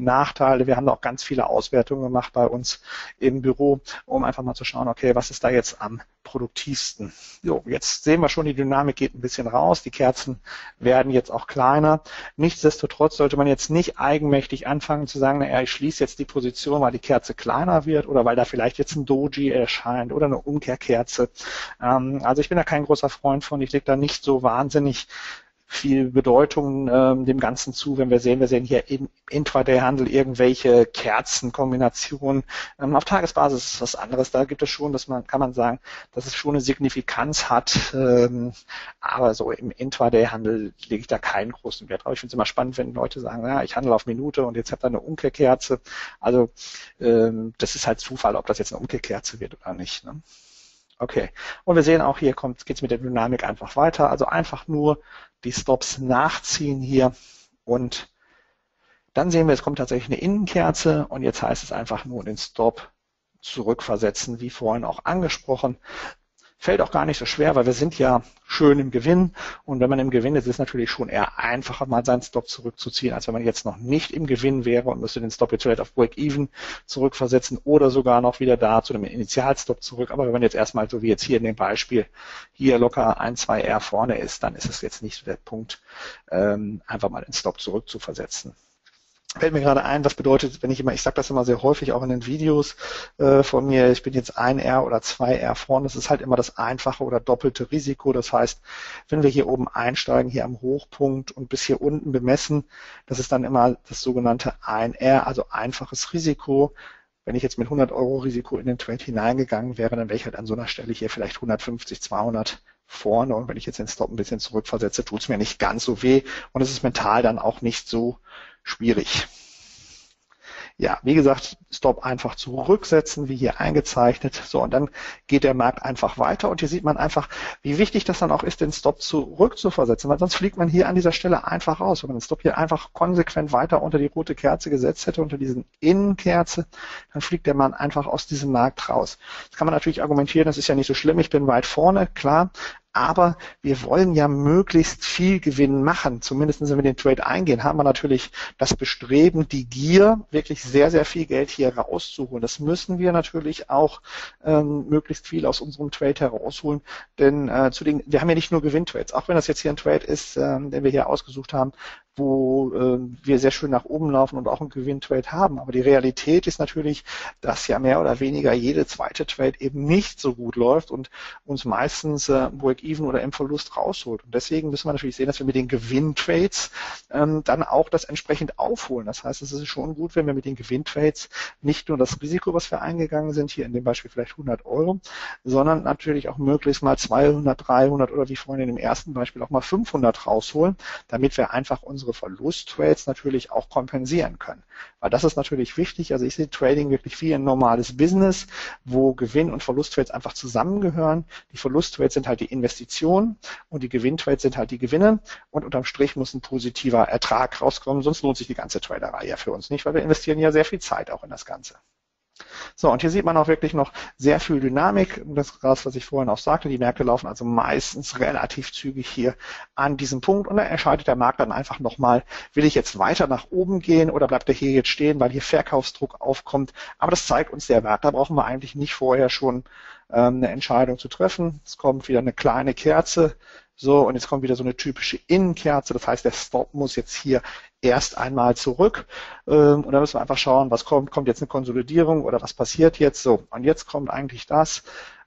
Vorteile. Wir haben da auch ganz viele Auswertungen gemacht bei uns im Büro, um einfach mal zu schauen, okay, was ist da jetzt am produktivsten. So, jetzt sehen wir schon, die Dynamik geht ein bisschen raus, die Kerzen werden jetzt auch kleiner. Nichtsdestotrotz sollte man jetzt nicht eigenmächtig anfangen zu sagen, naja, ich schließe jetzt die Position, weil die Kerze kleiner wird oder weil da vielleicht jetzt ein Doji erscheint oder eine Umkehrkerze. Also ich bin da kein großer Freund von, ich lege da nicht so wahnsinnig viel Bedeutung dem Ganzen zu, wenn wir sehen hier im Intraday-Handel irgendwelche Kerzenkombinationen. Auf Tagesbasis ist es was anderes. Da gibt es schon, kann man sagen, dass es schon eine Signifikanz hat. Aber so im Intraday-Handel lege ich da keinen großen Wert drauf. Ich finde es immer spannend, wenn Leute sagen, ja, ich handle auf Minute und jetzt habt ihr eine Umkehrkerze. Also das ist halt Zufall, ob das jetzt eine Umkehrkerze wird oder nicht. Ne? Okay, und wir sehen auch, hier geht es mit der Dynamik einfach weiter. Also einfach nur die Stops nachziehen hier und dann sehen wir, es kommt tatsächlich eine Innenkerze und jetzt heißt es einfach nur den Stop zurückversetzen, wie vorhin auch angesprochen. Fällt auch gar nicht so schwer, weil wir sind ja schön im Gewinn und wenn man im Gewinn ist, ist es natürlich schon eher einfacher, mal seinen Stop zurückzuziehen, als wenn man jetzt noch nicht im Gewinn wäre und müsste den Stop jetzt vielleicht auf Break-Even zurückversetzen oder sogar noch wieder da zu dem Initialstop zurück. Aber wenn man jetzt erstmal, so wie jetzt hier in dem Beispiel, hier locker 1, 2 R vorne ist, dann ist es jetzt nicht so der Punkt, einfach mal den Stop zurückzuversetzen. Fällt mir gerade ein, was bedeutet, wenn ich sage das immer sehr häufig, auch in den Videos von mir, ich bin jetzt 1R oder 2R vorne, das ist halt immer das einfache oder doppelte Risiko. Das heißt, wenn wir hier oben einsteigen, hier am Hochpunkt und bis hier unten bemessen, das ist dann immer das sogenannte 1R, also einfaches Risiko. Wenn ich jetzt mit 100 € Risiko in den Trade hineingegangen wäre, dann wäre ich halt an so einer Stelle hier vielleicht 150, 200 vorne und wenn ich jetzt den Stop ein bisschen zurückversetze, tut es mir nicht ganz so weh und es ist mental dann auch nicht so schwierig. Ja, wie gesagt, Stop einfach zurücksetzen, wie hier eingezeichnet. So, und dann geht der Markt einfach weiter und hier sieht man einfach, wie wichtig das dann auch ist, den Stop zurückzuversetzen, weil sonst fliegt man hier an dieser Stelle einfach raus. Wenn man den Stop hier einfach konsequent weiter unter die rote Kerze gesetzt hätte, unter diesen Innenkerze, dann fliegt der Mann einfach aus diesem Markt raus. Das kann man natürlich argumentieren, das ist ja nicht so schlimm, ich bin weit vorne, klar. Aber wir wollen ja möglichst viel Gewinn machen. Zumindest wenn wir den Trade eingehen, haben wir natürlich das Bestreben, die Gier, wirklich sehr, sehr viel Geld hier rauszuholen. Das müssen wir natürlich auch möglichst viel aus unserem Trade herausholen. Denn wir haben ja nicht nur Gewinntrades. Auch wenn das jetzt hier ein Trade ist, den wir hier ausgesucht haben, wo wir sehr schön nach oben laufen und auch einen Gewinntrade haben. Aber die Realität ist natürlich, dass ja mehr oder weniger jede zweite Trade eben nicht so gut läuft und uns meistens Break-Even oder im Verlust rausholt. Und deswegen müssen wir natürlich sehen, dass wir mit den Gewinntrades dann auch das entsprechend aufholen. Das heißt, es ist schon gut, wenn wir mit den Gewinntrades nicht nur das Risiko, was wir eingegangen sind, hier in dem Beispiel vielleicht 100 €, sondern natürlich auch möglichst mal 200, 300 oder wie vorhin in dem ersten Beispiel auch mal 500 rausholen, damit wir einfach unsere Verlusttrades natürlich auch kompensieren können. Weil das ist natürlich wichtig. Also ich sehe Trading wirklich wie ein normales Business, wo Gewinn- und Verlusttrades einfach zusammengehören. Die Verlusttrades sind halt die Investitionen und die Gewinntrades sind halt die Gewinne. Und unterm Strich muss ein positiver Ertrag rauskommen, sonst lohnt sich die ganze Traderei ja für uns nicht, weil wir investieren ja sehr viel Zeit auch in das Ganze. So, und hier sieht man auch wirklich noch sehr viel Dynamik. Das, was ich vorhin auch sagte, die Märkte laufen also meistens relativ zügig hier an diesem Punkt und da entscheidet der Markt dann einfach nochmal, will ich jetzt weiter nach oben gehen oder bleibt er hier jetzt stehen, weil hier Verkaufsdruck aufkommt. Aber das zeigt uns der Wert. Da brauchen wir eigentlich nicht vorher schon eine Entscheidung zu treffen. Es kommt wieder eine kleine Kerze. So, und jetzt kommt wieder so eine typische Innenkerze. Das heißt, der Stop muss jetzt hier erst einmal zurück. Und dann müssen wir einfach schauen, was kommt. Kommt jetzt eine Konsolidierung oder was passiert jetzt? So, und jetzt kommt eigentlich das,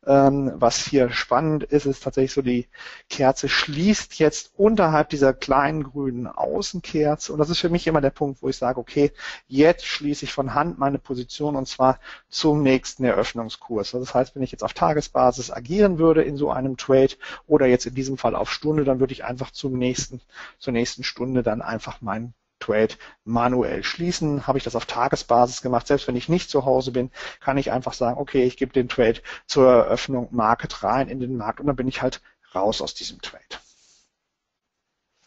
was hier spannend ist, ist tatsächlich so, die Kerze schließt jetzt unterhalb dieser kleinen grünen Außenkerze. Und das ist für mich immer der Punkt, wo ich sage, okay, jetzt schließe ich von Hand meine Position und zwar zum nächsten Eröffnungskurs. Das heißt, wenn ich jetzt auf Tagesbasis agieren würde in so einem Trade oder jetzt in diesem Fall auf Stunde, dann würde ich einfach zur nächsten Stunde dann einfach meinen Trade manuell schließen. Habe ich das auf Tagesbasis gemacht, selbst wenn ich nicht zu Hause bin, kann ich einfach sagen, okay, ich gebe den Trade zur Eröffnung Market rein in den Markt und dann bin ich halt raus aus diesem Trade.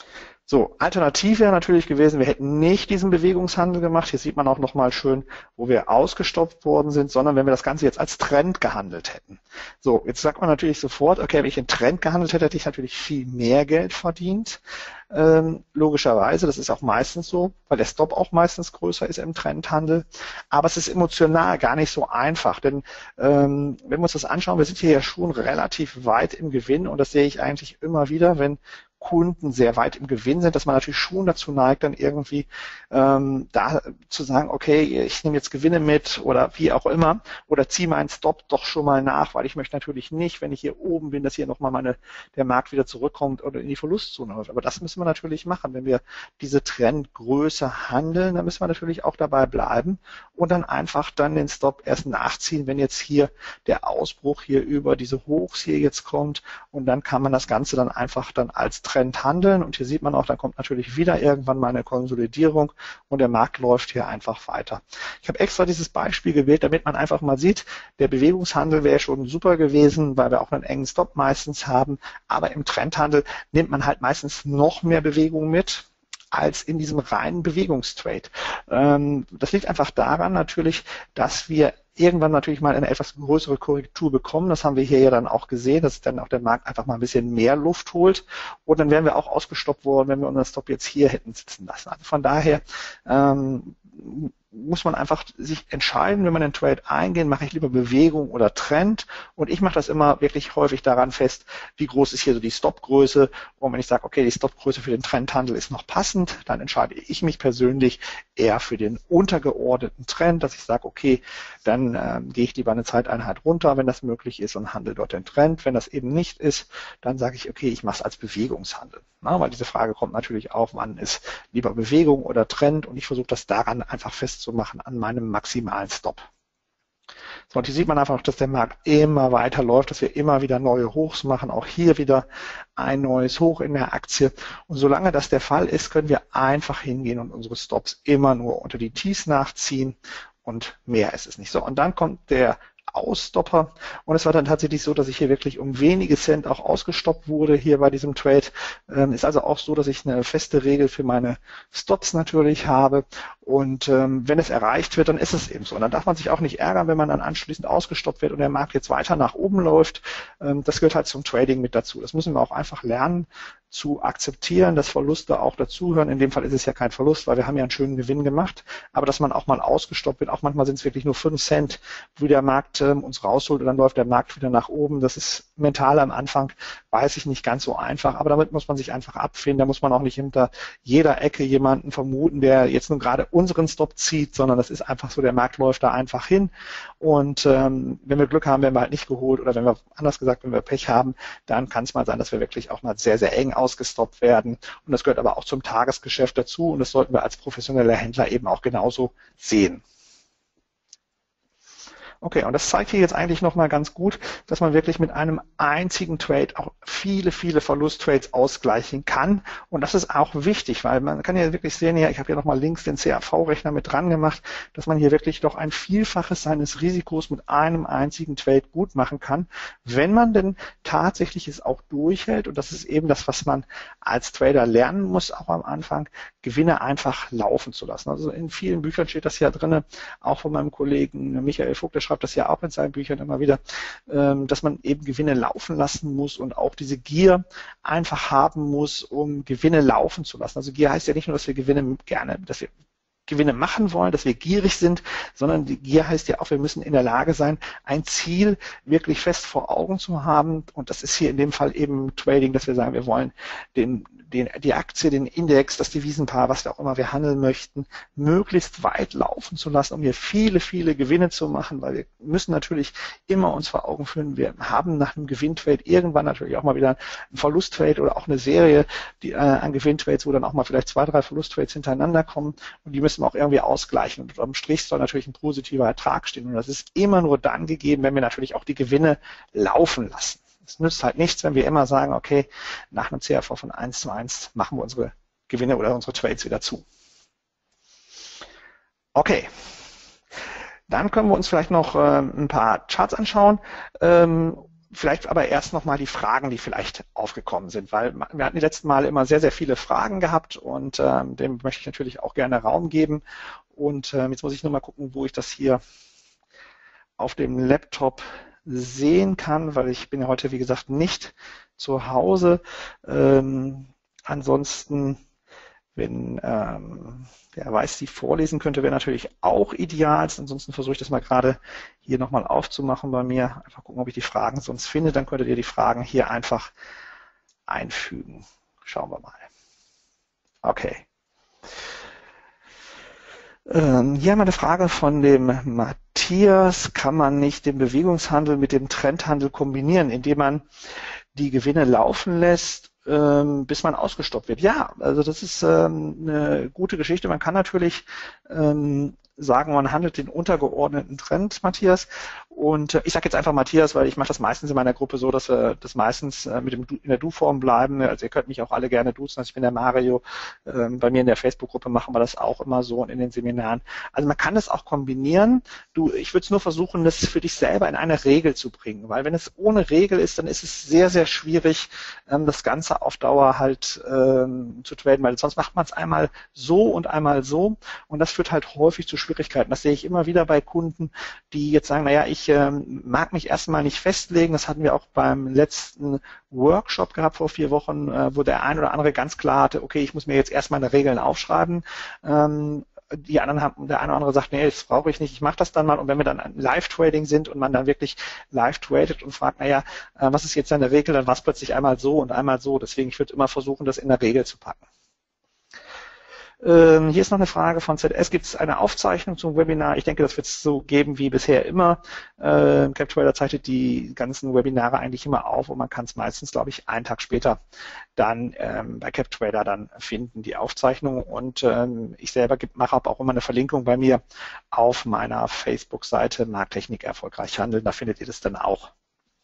So, alternativ wäre natürlich gewesen, wir hätten nicht diesen Bewegungshandel gemacht. Hier sieht man auch nochmal schön, wo wir ausgestoppt worden sind, sondern wenn wir das Ganze jetzt als Trend gehandelt hätten. So, jetzt sagt man natürlich sofort, okay, wenn ich in Trend gehandelt hätte, hätte ich natürlich viel mehr Geld verdient. Logischerweise, das ist auch meistens so, weil der Stop auch meistens größer ist im Trendhandel. Aber es ist emotional gar nicht so einfach, denn wenn wir uns das anschauen, wir sind hier ja schon relativ weit im Gewinn und das sehe ich eigentlich immer wieder, wenn Kunden sehr weit im Gewinn sind, dass man natürlich schon dazu neigt, dann irgendwie da zu sagen, okay, ich nehme jetzt Gewinne mit oder wie auch immer oder ziehe meinen Stop doch schon mal nach, weil ich möchte natürlich nicht, wenn ich hier oben bin, dass hier nochmal der Markt wieder zurückkommt oder in die Verlustzone läuft. Aber das müssen wir natürlich machen. Wenn wir diese Trendgröße handeln, dann müssen wir natürlich auch dabei bleiben und dann einfach dann den Stop erst nachziehen, wenn jetzt hier der Ausbruch hier über diese Hochs hier jetzt kommt und dann kann man das Ganze dann einfach dann als Trend handeln und hier sieht man auch, dann kommt natürlich wieder irgendwann mal eine Konsolidierung und der Markt läuft hier einfach weiter. Ich habe extra dieses Beispiel gewählt, damit man einfach mal sieht, der Bewegungshandel wäre schon super gewesen, weil wir auch einen engen Stop meistens haben, aber im Trendhandel nimmt man halt meistens noch mehr Bewegung mit als in diesem reinen Bewegungstrade. Das liegt einfach daran natürlich, dass wir irgendwann natürlich mal eine etwas größere Korrektur bekommen. Das haben wir hier ja dann auch gesehen, dass dann auch der Markt einfach mal ein bisschen mehr Luft holt. Und dann wären wir auch ausgestoppt worden, wenn wir unseren Stop jetzt hier hätten sitzen lassen. Also von daher muss man einfach sich entscheiden, wenn man den Trade eingeht, mache ich lieber Bewegung oder Trend. Und ich mache das immer wirklich häufig daran fest, wie groß ist hier so die Stopgröße. Und wenn ich sage, okay, die Stopgröße für den Trendhandel ist noch passend, dann entscheide ich mich persönlich eher für den untergeordneten Trend, dass ich sage, okay, dann gehe ich lieber eine Zeiteinheit runter, wenn das möglich ist und handle dort den Trend. Wenn das eben nicht ist, dann sage ich, okay, ich mache es als Bewegungshandel. Na, weil diese Frage kommt natürlich auf, wann ist lieber Bewegung oder Trend und ich versuche das daran einfach festzumachen an meinem maximalen Stop. So, und hier sieht man einfach, dass der Markt immer weiter läuft, dass wir immer wieder neue Hochs machen, auch hier wieder ein neues Hoch in der Aktie. Und solange das der Fall ist, können wir einfach hingehen und unsere Stops immer nur unter die Tiefs nachziehen und mehr ist es nicht. So, und dann kommt der Ausstopper und es war dann tatsächlich so, dass ich hier wirklich um wenige Cent auch ausgestoppt wurde hier bei diesem Trade. Ist also auch so, dass ich eine feste Regel für meine Stops natürlich habe und wenn es erreicht wird, dann ist es eben so. Und dann darf man sich auch nicht ärgern, wenn man dann anschließend ausgestoppt wird und der Markt jetzt weiter nach oben läuft. Das gehört halt zum Trading mit dazu. Das müssen wir auch einfach lernen zu akzeptieren, dass Verluste auch dazugehören. In dem Fall ist es ja kein Verlust, weil wir haben ja einen schönen Gewinn gemacht, aber dass man auch mal ausgestoppt wird, auch manchmal sind es wirklich nur 5 Cent, wo der Markt uns rausholt und dann läuft der Markt wieder nach oben. Das ist mental am Anfang, weiß ich, nicht ganz so einfach, aber damit muss man sich einfach abfinden. Da muss man auch nicht hinter jeder Ecke jemanden vermuten, der jetzt nun gerade unseren Stop zieht, sondern das ist einfach so, der Markt läuft da einfach hin und wenn wir Glück haben, werden wir halt nicht geholt oder wenn wir, anders gesagt, wenn wir Pech haben, dann kann es mal sein, dass wir wirklich auch mal sehr, sehr eng ausgestoppt werden und das gehört aber auch zum Tagesgeschäft dazu und das sollten wir als professioneller Händler eben auch genauso sehen. Okay, und das zeigt hier jetzt eigentlich nochmal ganz gut, dass man wirklich mit einem einzigen Trade auch viele, viele Verlusttrades ausgleichen kann. Und das ist auch wichtig, weil man kann ja wirklich sehen, ich habe hier nochmal links den CAV-Rechner mit dran gemacht, dass man hier wirklich doch ein Vielfaches seines Risikos mit einem einzigen Trade gut machen kann, wenn man denn tatsächlich es auch durchhält. Und das ist eben das, was man als Trader lernen muss, auch am Anfang, Gewinne einfach laufen zu lassen. Also in vielen Büchern steht das ja drin, auch von meinem Kollegen Michael Vogt, der schreibt das ja auch in seinen Büchern immer wieder, dass man eben Gewinne laufen lassen muss und auch diese Gier einfach haben muss, um Gewinne laufen zu lassen. Also Gier heißt ja nicht nur, dass wir Gewinne machen wollen, dass wir gierig sind, sondern die Gier heißt ja auch, wir müssen in der Lage sein, ein Ziel wirklich fest vor Augen zu haben. Und das ist hier in dem Fall eben Trading, dass wir sagen, wir wollen die Aktie, den Index, das Devisenpaar, was wir auch immer wir handeln möchten, möglichst weit laufen zu lassen, um hier viele, viele Gewinne zu machen, weil wir müssen natürlich immer uns vor Augen führen, wir haben nach einem Gewinntrade irgendwann natürlich auch mal wieder einen Verlusttrade oder auch eine Serie an Gewinntrades, wo dann auch mal vielleicht 2, 3 Verlusttrades hintereinander kommen und die müssen wir auch irgendwie ausgleichen. Und am Strich soll natürlich ein positiver Ertrag stehen und das ist immer nur dann gegeben, wenn wir natürlich auch die Gewinne laufen lassen. Es nützt halt nichts, wenn wir immer sagen, okay, nach einem CAV von 1:1 machen wir unsere Gewinne oder unsere Trades wieder zu. Okay, dann können wir uns vielleicht noch ein paar Charts anschauen. Vielleicht aber erst nochmal die Fragen, die vielleicht aufgekommen sind, weil wir hatten die letzten Mal immer sehr, sehr viele Fragen gehabt und dem möchte ich natürlich auch gerne Raum geben. Und jetzt muss ich nur mal gucken, wo ich das hier auf dem Laptop sehen kann, weil ich bin ja heute, wie gesagt, nicht zu Hause. Ansonsten, wenn der weiß, die vorlesen könnte, wäre natürlich auch ideal. Ansonsten versuche ich das mal gerade hier nochmal aufzumachen bei mir. Einfach gucken, ob ich die Fragen sonst finde. Dann könntet ihr die Fragen hier einfach einfügen. Schauen wir mal. Okay. Hier haben wir eine Frage von dem Matthias. Kann man nicht den Bewegungshandel mit dem Trendhandel kombinieren, indem man die Gewinne laufen lässt, bis man ausgestoppt wird? Ja, also das ist eine gute Geschichte. Man kann natürlich sagen, man handelt den untergeordneten Trend, Matthias. Und ich sage jetzt einfach Matthias, weil ich mache das meistens in meiner Gruppe so, dass wir das meistens mit dem in der Du-Form bleiben. Also ihr könnt mich auch alle gerne duzen. Also ich bin der Mario. Bei mir in der Facebook-Gruppe machen wir das auch immer so und in den Seminaren. Also man kann das auch kombinieren. Ich würde es nur versuchen, das für dich selber in eine Regel zu bringen, weil wenn es ohne Regel ist, dann ist es sehr, sehr schwierig, das Ganze auf Dauer halt zu traden, weil sonst macht man es einmal so und einmal so und das führt halt häufig zu Schwierigkeiten. Das sehe ich immer wieder bei Kunden, die jetzt sagen, naja, ich mag mich erstmal nicht festlegen. Das hatten wir auch beim letzten Workshop gehabt vor 4 Wochen, wo der ein oder andere ganz klar hatte, okay, ich muss mir jetzt erstmal eine Regeln aufschreiben. Die anderen haben, der eine oder andere sagt, nee, das brauche ich nicht, ich mache das dann mal. Und wenn wir dann an Live-Trading sind und man dann wirklich live tradet und fragt, naja, was ist jetzt eine Regel, dann war es plötzlich einmal so und einmal so. Deswegen, ich würde immer versuchen, das in der Regel zu packen. Hier ist noch eine Frage von ZS. Gibt es eine Aufzeichnung zum Webinar? Ich denke, das wird es so geben wie bisher immer. CapTrader zeichnet die ganzen Webinare eigentlich immer auf und man kann es meistens, glaube ich, einen Tag später dann bei CapTrader dann finden, die Aufzeichnung. Und ich selber mache auch immer eine Verlinkung bei mir auf meiner Facebook-Seite Markttechnik erfolgreich handeln. Da findet ihr das dann auch.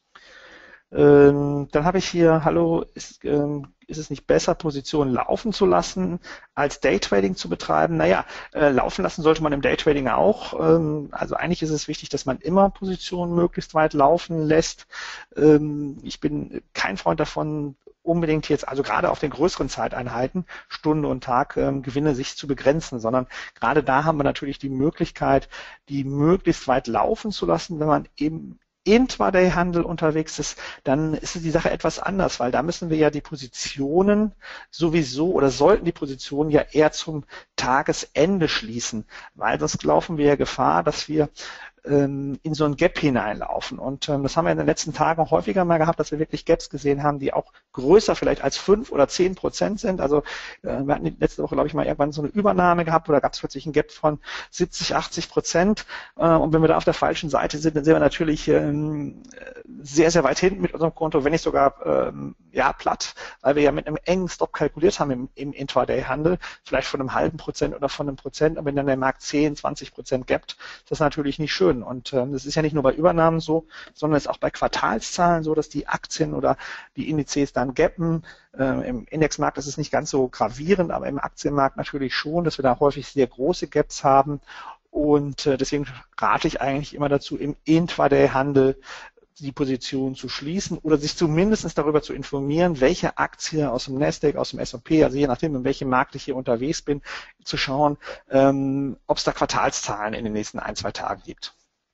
Dann habe ich hier, hallo, ist es nicht besser, Positionen laufen zu lassen, als Daytrading zu betreiben? Naja, laufen lassen sollte man im Daytrading auch. Also eigentlich ist es wichtig, dass man immer Positionen möglichst weit laufen lässt. Ich bin kein Freund davon, unbedingt jetzt, also gerade auf den größeren Zeiteinheiten, Stunde und Tag, Gewinne sich zu begrenzen, sondern gerade da haben wir natürlich die Möglichkeit, die möglichst weit laufen zu lassen, wenn man eben Intraday-Handel unterwegs ist, dann ist die Sache etwas anders, weil da müssen wir ja die Positionen sowieso oder sollten die Positionen ja eher zum Tagesende schließen, weil sonst laufen wir ja Gefahr, dass wir in so ein Gap hineinlaufen. Und das haben wir in den letzten Tagen häufiger mal gehabt, dass wir wirklich Gaps gesehen haben, die auch größer vielleicht als 5 oder 10% sind. Also wir hatten letzte Woche, glaube ich, mal irgendwann so eine Übernahme gehabt, wo da gab es plötzlich ein Gap von 70-80%. Und wenn wir da auf der falschen Seite sind, dann sind wir natürlich sehr, sehr weit hinten mit unserem Konto, wenn nicht sogar platt, weil wir ja mit einem engen Stop kalkuliert haben im Intraday-Handel, vielleicht von einem halben Prozent oder von einem Prozent. Und wenn dann der Markt 10-20% gapt, ist das natürlich nicht schön. Und das ist ja nicht nur bei Übernahmen so, sondern es ist auch bei Quartalszahlen so, dass die Aktien oder die Indizes dann gappen. Im Indexmarkt ist es nicht ganz so gravierend, aber im Aktienmarkt natürlich schon, dass wir da häufig sehr große Gaps haben. Und deswegen rate ich eigentlich immer dazu, im Intraday-Handel die Position zu schließen oder sich zumindest darüber zu informieren, welche Aktie aus dem Nasdaq, aus dem S&P, also je nachdem, in welchem Markt ich hier unterwegs bin, zu schauen, ob es da Quartalszahlen in den nächsten 1-2 Tagen gibt.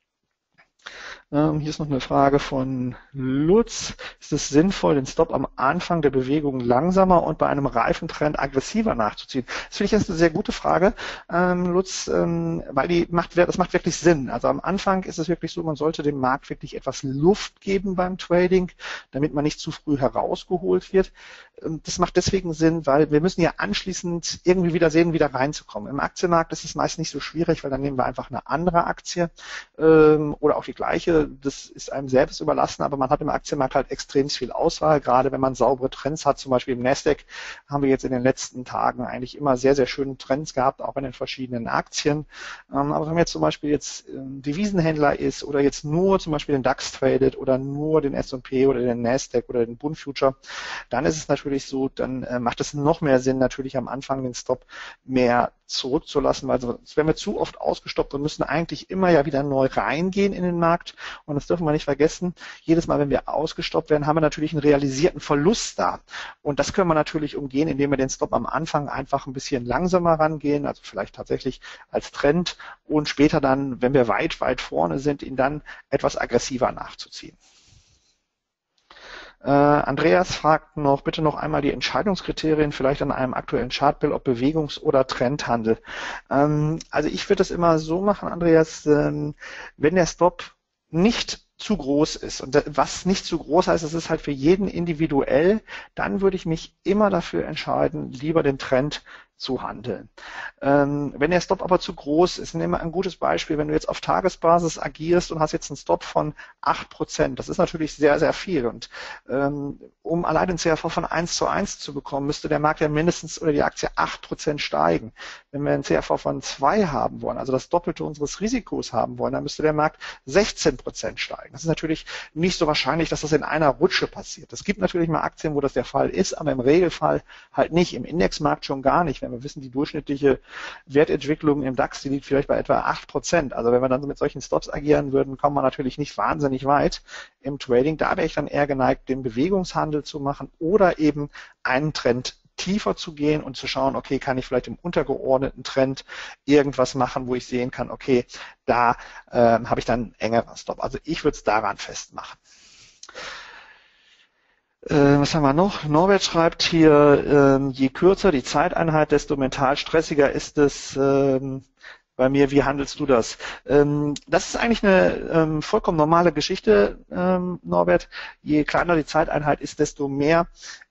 Hier ist noch eine Frage von Lutz. Ist es sinnvoll, den Stop am Anfang der Bewegung langsamer und bei einem reifen Trend aggressiver nachzuziehen? Das finde ich jetzt eine sehr gute Frage, Lutz, weil das macht wirklich Sinn. Also am Anfang ist es wirklich so, man sollte dem Markt wirklich etwas Luft geben beim Trading, damit man nicht zu früh herausgeholt wird. Das macht deswegen Sinn, weil wir müssen ja anschließend irgendwie wieder sehen, wieder reinzukommen. Im Aktienmarkt ist es meist nicht so schwierig, weil dann nehmen wir einfach eine andere Aktie oder auch die gleiche. Das ist einem selbst überlassen, aber man hat im Aktienmarkt halt extrem viel Auswahl, gerade wenn man saubere Trends hat. Zum Beispiel im Nasdaq haben wir jetzt in den letzten Tagen eigentlich immer sehr, sehr schöne Trends gehabt, auch in den verschiedenen Aktien. Aber wenn man jetzt zum Beispiel jetzt Devisenhändler ist oder jetzt nur zum Beispiel den DAX tradet oder nur den S&P oder den Nasdaq oder den Bund Future, dann ist es natürlich so, dann macht es noch mehr Sinn, natürlich am Anfang den Stop mehr zurückzulassen, weil sonst werden wir zu oft ausgestoppt und müssen eigentlich immer ja wieder neu reingehen in den Markt. Und das dürfen wir nicht vergessen. Jedes Mal, wenn wir ausgestoppt werden, haben wir natürlich einen realisierten Verlust da. Und das können wir natürlich umgehen, indem wir den Stop am Anfang einfach ein bisschen langsamer rangehen, also vielleicht tatsächlich als Trend und später dann, wenn wir weit, weit vorne sind, ihn dann etwas aggressiver nachzuziehen. Andreas fragt noch, bitte noch einmal die Entscheidungskriterien, vielleicht an einem aktuellen Chartbild, ob Bewegungs- oder Trendhandel. Also ich würde das immer so machen, Andreas, wenn der Stop nicht zu groß ist, und was nicht zu groß heißt, das ist halt für jeden individuell, dann würde ich mich immer dafür entscheiden, lieber den Trend zu handeln. Wenn der Stop aber zu groß ist, nehmen wir ein gutes Beispiel, wenn du jetzt auf Tagesbasis agierst und hast jetzt einen Stop von 8%, das ist natürlich sehr, sehr viel und um allein den CRV von 1:1 zu bekommen, müsste der Markt ja mindestens oder die Aktie 8% steigen. Wenn wir einen CRV von 2 haben wollen, also das Doppelte unseres Risikos haben wollen, dann müsste der Markt 16% steigen. Das ist natürlich nicht so wahrscheinlich, dass das in einer Rutsche passiert. Es gibt natürlich mal Aktien, wo das der Fall ist, aber im Regelfall halt nicht, im Indexmarkt schon gar nicht. Wenn wir wissen, die durchschnittliche Wertentwicklung im DAX, die liegt vielleicht bei etwa 8%. Also wenn wir dann mit solchen Stops agieren würden, kommen wir natürlich nicht wahnsinnig weit im Trading. Da wäre ich dann eher geneigt, den Bewegungshandel zu machen oder eben einen Trend tiefer zu gehen und zu schauen, okay, kann ich vielleicht im untergeordneten Trend irgendwas machen, wo ich sehen kann, okay, da habe ich dann einen engeren Stop. Also ich würde es daran festmachen. Was haben wir noch? Norbert schreibt hier, je kürzer die Zeiteinheit, desto mental stressiger ist es bei mir. Wie handelst du das? Das ist eigentlich eine vollkommen normale Geschichte, Norbert. Je kleiner die Zeiteinheit ist, desto mehr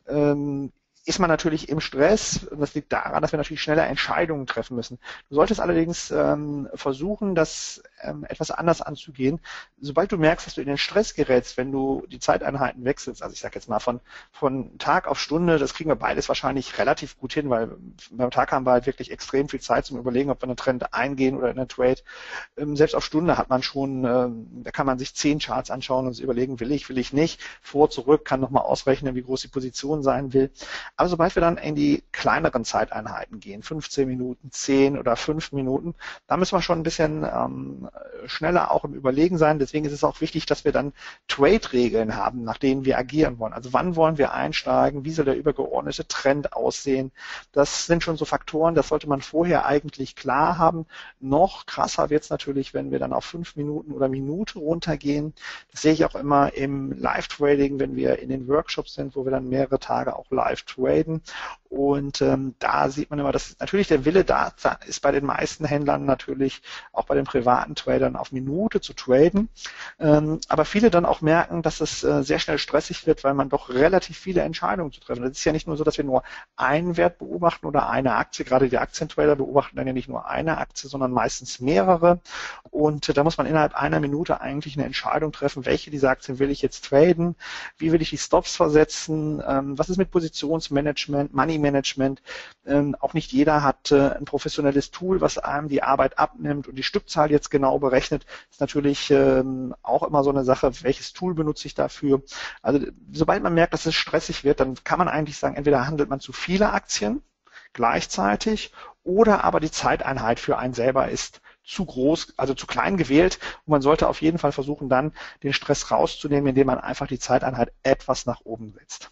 ist man natürlich im Stress. Und das liegt daran, dass wir natürlich schneller Entscheidungen treffen müssen. Du solltest allerdings versuchen, das etwas anders anzugehen. Sobald du merkst, dass du in den Stress gerätst, wenn du die Zeiteinheiten wechselst, also ich sage jetzt mal von Tag auf Stunde, das kriegen wir beides wahrscheinlich relativ gut hin, weil beim Tag haben wir halt wirklich extrem viel Zeit zum Überlegen, ob wir einen Trend eingehen oder in einen Trade. Selbst auf Stunde hat man schon, da kann man sich 10 Charts anschauen und sich überlegen, will ich nicht, vor, zurück, kann nochmal ausrechnen, wie groß die Position sein will. Aber sobald wir dann in die kleineren Zeiteinheiten gehen, 15 Minuten, 10 oder 5 Minuten, da müssen wir schon ein bisschen schneller auch im Überlegen sein. Deswegen ist es auch wichtig, dass wir dann Trade-Regeln haben, nach denen wir agieren wollen. Also wann wollen wir einsteigen? Wie soll der übergeordnete Trend aussehen? Das sind schon so Faktoren, das sollte man vorher eigentlich klar haben. Noch krasser wird es natürlich, wenn wir dann auf 5 Minuten oder Minute runtergehen. Das sehe ich auch immer im Live-Trading, wenn wir in den Workshops sind, wo wir dann mehrere Tage auch live traden. Und da sieht man immer, dass natürlich der Wille da ist bei den meisten Händlern natürlich, auch bei den privaten Tradern, auf Minute zu traden. Aber viele dann auch merken, dass es sehr schnell stressig wird, weil man doch relativ viele Entscheidungen zu treffen. Das ist ja nicht nur so, dass wir nur einen Wert beobachten oder eine Aktie. Gerade die Aktientrader beobachten dann ja nicht nur eine Aktie, sondern meistens mehrere. Und da muss man innerhalb einer Minute eigentlich eine Entscheidung treffen, welche dieser Aktien will ich jetzt traden, wie will ich die Stops versetzen, was ist mit Positionsmanagement, Money Management. Auch nicht jeder hat ein professionelles Tool, was einem die Arbeit abnimmt und die Stückzahl jetzt genau berechnet. Ist natürlich auch immer so eine Sache, welches Tool benutze ich dafür. Also sobald man merkt, dass es stressig wird, dann kann man eigentlich sagen, entweder handelt man zu viele Aktien gleichzeitig oder aber die Zeiteinheit für einen selber ist zu groß, also zu klein gewählt und man sollte auf jeden Fall versuchen, dann den Stress rauszunehmen, indem man einfach die Zeiteinheit etwas nach oben setzt.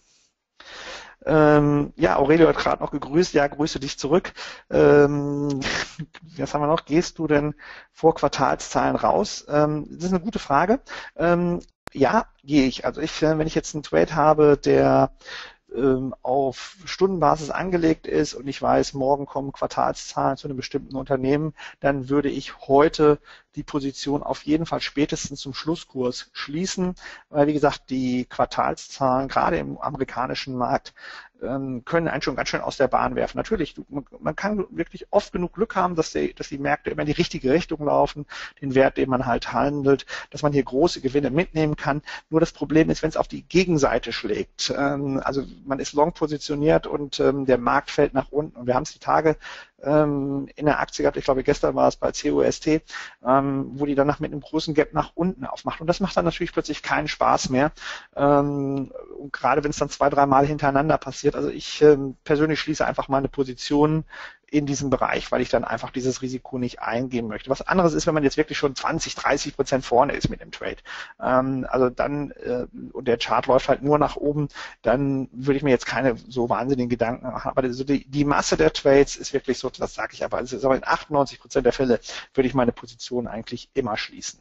Ja, Aurelio hat gerade noch gegrüßt. Ja, grüße dich zurück. Was haben wir noch? Gehst du denn vor Quartalszahlen raus? Das ist eine gute Frage. Ja, gehe ich. Also wenn ich jetzt einen Trade habe, der auf Stundenbasis angelegt ist und ich weiß, morgen kommen Quartalszahlen zu einem bestimmten Unternehmen, dann würde ich heute die Position auf jeden Fall spätestens zum Schlusskurs schließen, weil wie gesagt, die Quartalszahlen gerade im amerikanischen Markt können einen schon ganz schön aus der Bahn werfen. Natürlich, man kann wirklich oft genug Glück haben, dass die Märkte immer in die richtige Richtung laufen, den Wert, den man halt handelt, dass man hier große Gewinne mitnehmen kann. Nur das Problem ist, wenn es auf die Gegenseite schlägt. Also man ist long positioniert und der Markt fällt nach unten. Und wir haben es die Tage in der Aktie gehabt, ich glaube gestern war es bei COST, wo die danach mit einem großen Gap nach unten aufmacht. Und das macht dann natürlich plötzlich keinen Spaß mehr. Und gerade wenn es dann 2-3 Mal hintereinander passiert. Also ich persönlich schließe einfach meine Positionen in diesem Bereich, weil ich dann einfach dieses Risiko nicht eingehen möchte. Was anderes ist, wenn man jetzt wirklich schon 20-30% vorne ist mit dem Trade. Also dann, und der Chart läuft halt nur nach oben, dann würde ich mir jetzt keine so wahnsinnigen Gedanken machen. Aber so die Masse der Trades ist wirklich so, das sage ich aber, also in 98% der Fälle würde ich meine Position eigentlich immer schließen.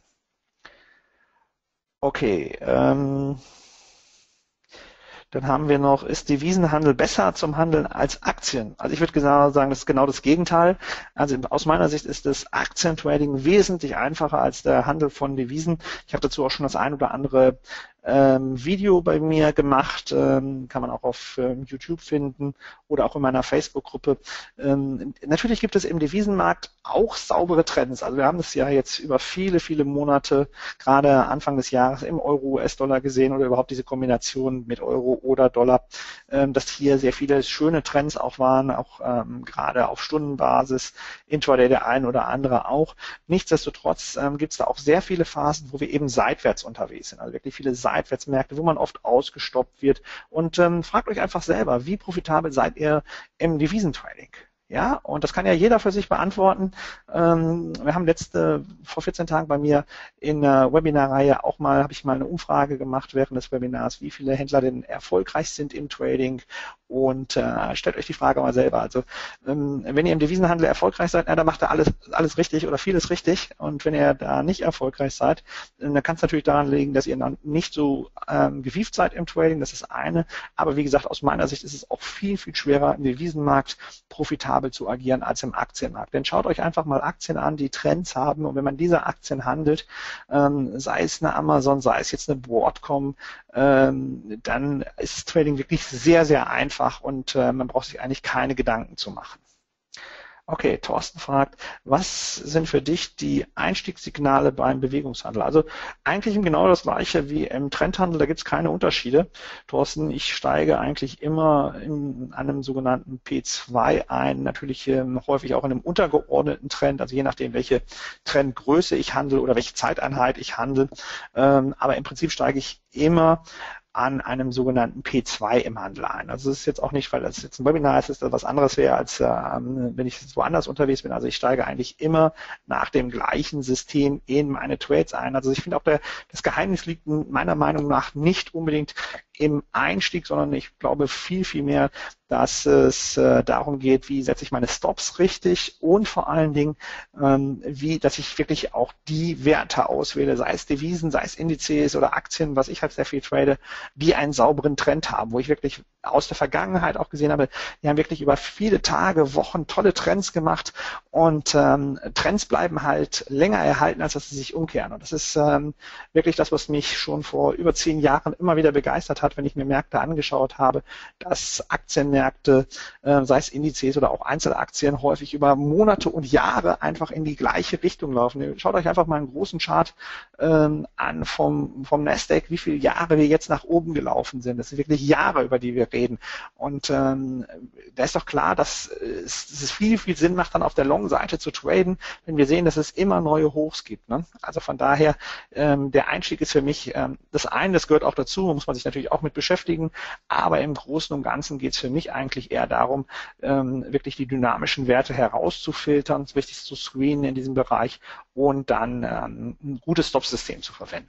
Okay, dann haben wir noch, ist Devisenhandel besser zum Handeln als Aktien? Also ich würde genau sagen, das ist genau das Gegenteil. Also aus meiner Sicht ist das Aktientrading wesentlich einfacher als der Handel von Devisen. Ich habe dazu auch schon das ein oder andere Video bei mir gemacht, kann man auch auf YouTube finden oder auch in meiner Facebook-Gruppe. Natürlich gibt es im Devisenmarkt auch saubere Trends. Also wir haben das ja jetzt über viele, viele Monate, gerade Anfang des Jahres im Euro, US-Dollar gesehen oder überhaupt diese Kombination mit Euro oder Dollar, dass hier sehr viele schöne Trends auch waren, auch gerade auf Stundenbasis, Intraday der ein oder andere auch. Nichtsdestotrotz gibt es da auch sehr viele Phasen, wo wir eben seitwärts unterwegs sind, also wirklich viele Seitwärtsmärkte, wo man oft ausgestoppt wird. Und fragt euch einfach selber, wie profitabel seid ihr im Devisentrading? Ja, und das kann ja jeder für sich beantworten. Wir haben vor 14 Tagen bei mir in der Webinarreihe habe ich mal eine Umfrage gemacht während des Webinars, wie viele Händler denn erfolgreich sind im Trading. Und stellt euch die Frage mal selber. Also wenn ihr im Devisenhandel erfolgreich seid, dann macht ihr alles richtig oder vieles richtig. Und wenn ihr da nicht erfolgreich seid, dann kann es natürlich daran liegen, dass ihr dann nicht so gewieft seid im Trading. Das ist eine. Aber wie gesagt, aus meiner Sicht ist es auch viel, viel schwerer im Devisenmarkt profitabel zu agieren als im Aktienmarkt. Denn schaut euch einfach mal Aktien an, die Trends haben. Und wenn man diese Aktien handelt, sei es eine Amazon, sei es jetzt eine Broadcom, dann ist das Trading wirklich sehr, sehr einfach und man braucht sich eigentlich keine Gedanken zu machen. Okay, Thorsten fragt, was sind für dich die Einstiegssignale beim Bewegungshandel? Also eigentlich genau das gleiche wie im Trendhandel, da gibt es keine Unterschiede. Thorsten, ich steige eigentlich immer in einem sogenannten P2 ein, natürlich häufig auch in einem untergeordneten Trend, also je nachdem, welche Trendgröße ich handle oder welche Zeiteinheit ich handle. Aber im Prinzip steige ich immer an einem sogenannten P2 im Handel ein. Also es ist jetzt auch nicht, weil das jetzt ein Webinar ist, dass das was anderes wäre, als wenn ich jetzt woanders unterwegs bin. Also ich steige eigentlich immer nach dem gleichen System in meine Trades ein. Also ich finde auch, das Geheimnis liegt meiner Meinung nach nicht unbedingt im Einstieg, sondern ich glaube viel, viel mehr, dass es darum geht, wie setze ich meine Stops richtig und vor allen Dingen, dass ich wirklich auch die Werte auswähle, sei es Devisen, sei es Indizes oder Aktien, was ich halt sehr viel trade, die einen sauberen Trend haben, wo ich wirklich aus der Vergangenheit auch gesehen habe, die haben wirklich über viele Tage, Wochen tolle Trends gemacht und Trends bleiben halt länger erhalten, als dass sie sich umkehren. Und das ist wirklich das, was mich schon vor über 10 Jahren immer wieder begeistert hat, wenn ich mir Märkte angeschaut habe, dass Aktienmärkte, sei es Indizes oder auch Einzelaktien, häufig über Monate und Jahre einfach in die gleiche Richtung laufen. Schaut euch einfach mal einen großen Chart an vom Nasdaq, wie viele Jahre wir jetzt nach oben gelaufen sind. Das sind wirklich Jahre, über die wir reden. Und da ist doch klar, dass es viel, viel Sinn macht, dann auf der Long-Seite zu traden, wenn wir sehen, dass es immer neue Hochs gibt. Ne? Also von daher, der Einstieg ist für mich das gehört auch dazu, muss man sich natürlich auch mit beschäftigen, aber im Großen und Ganzen geht es für mich eigentlich eher darum, wirklich die dynamischen Werte herauszufiltern, wichtig zu screenen in diesem Bereich und dann ein gutes Stop-System zu verwenden.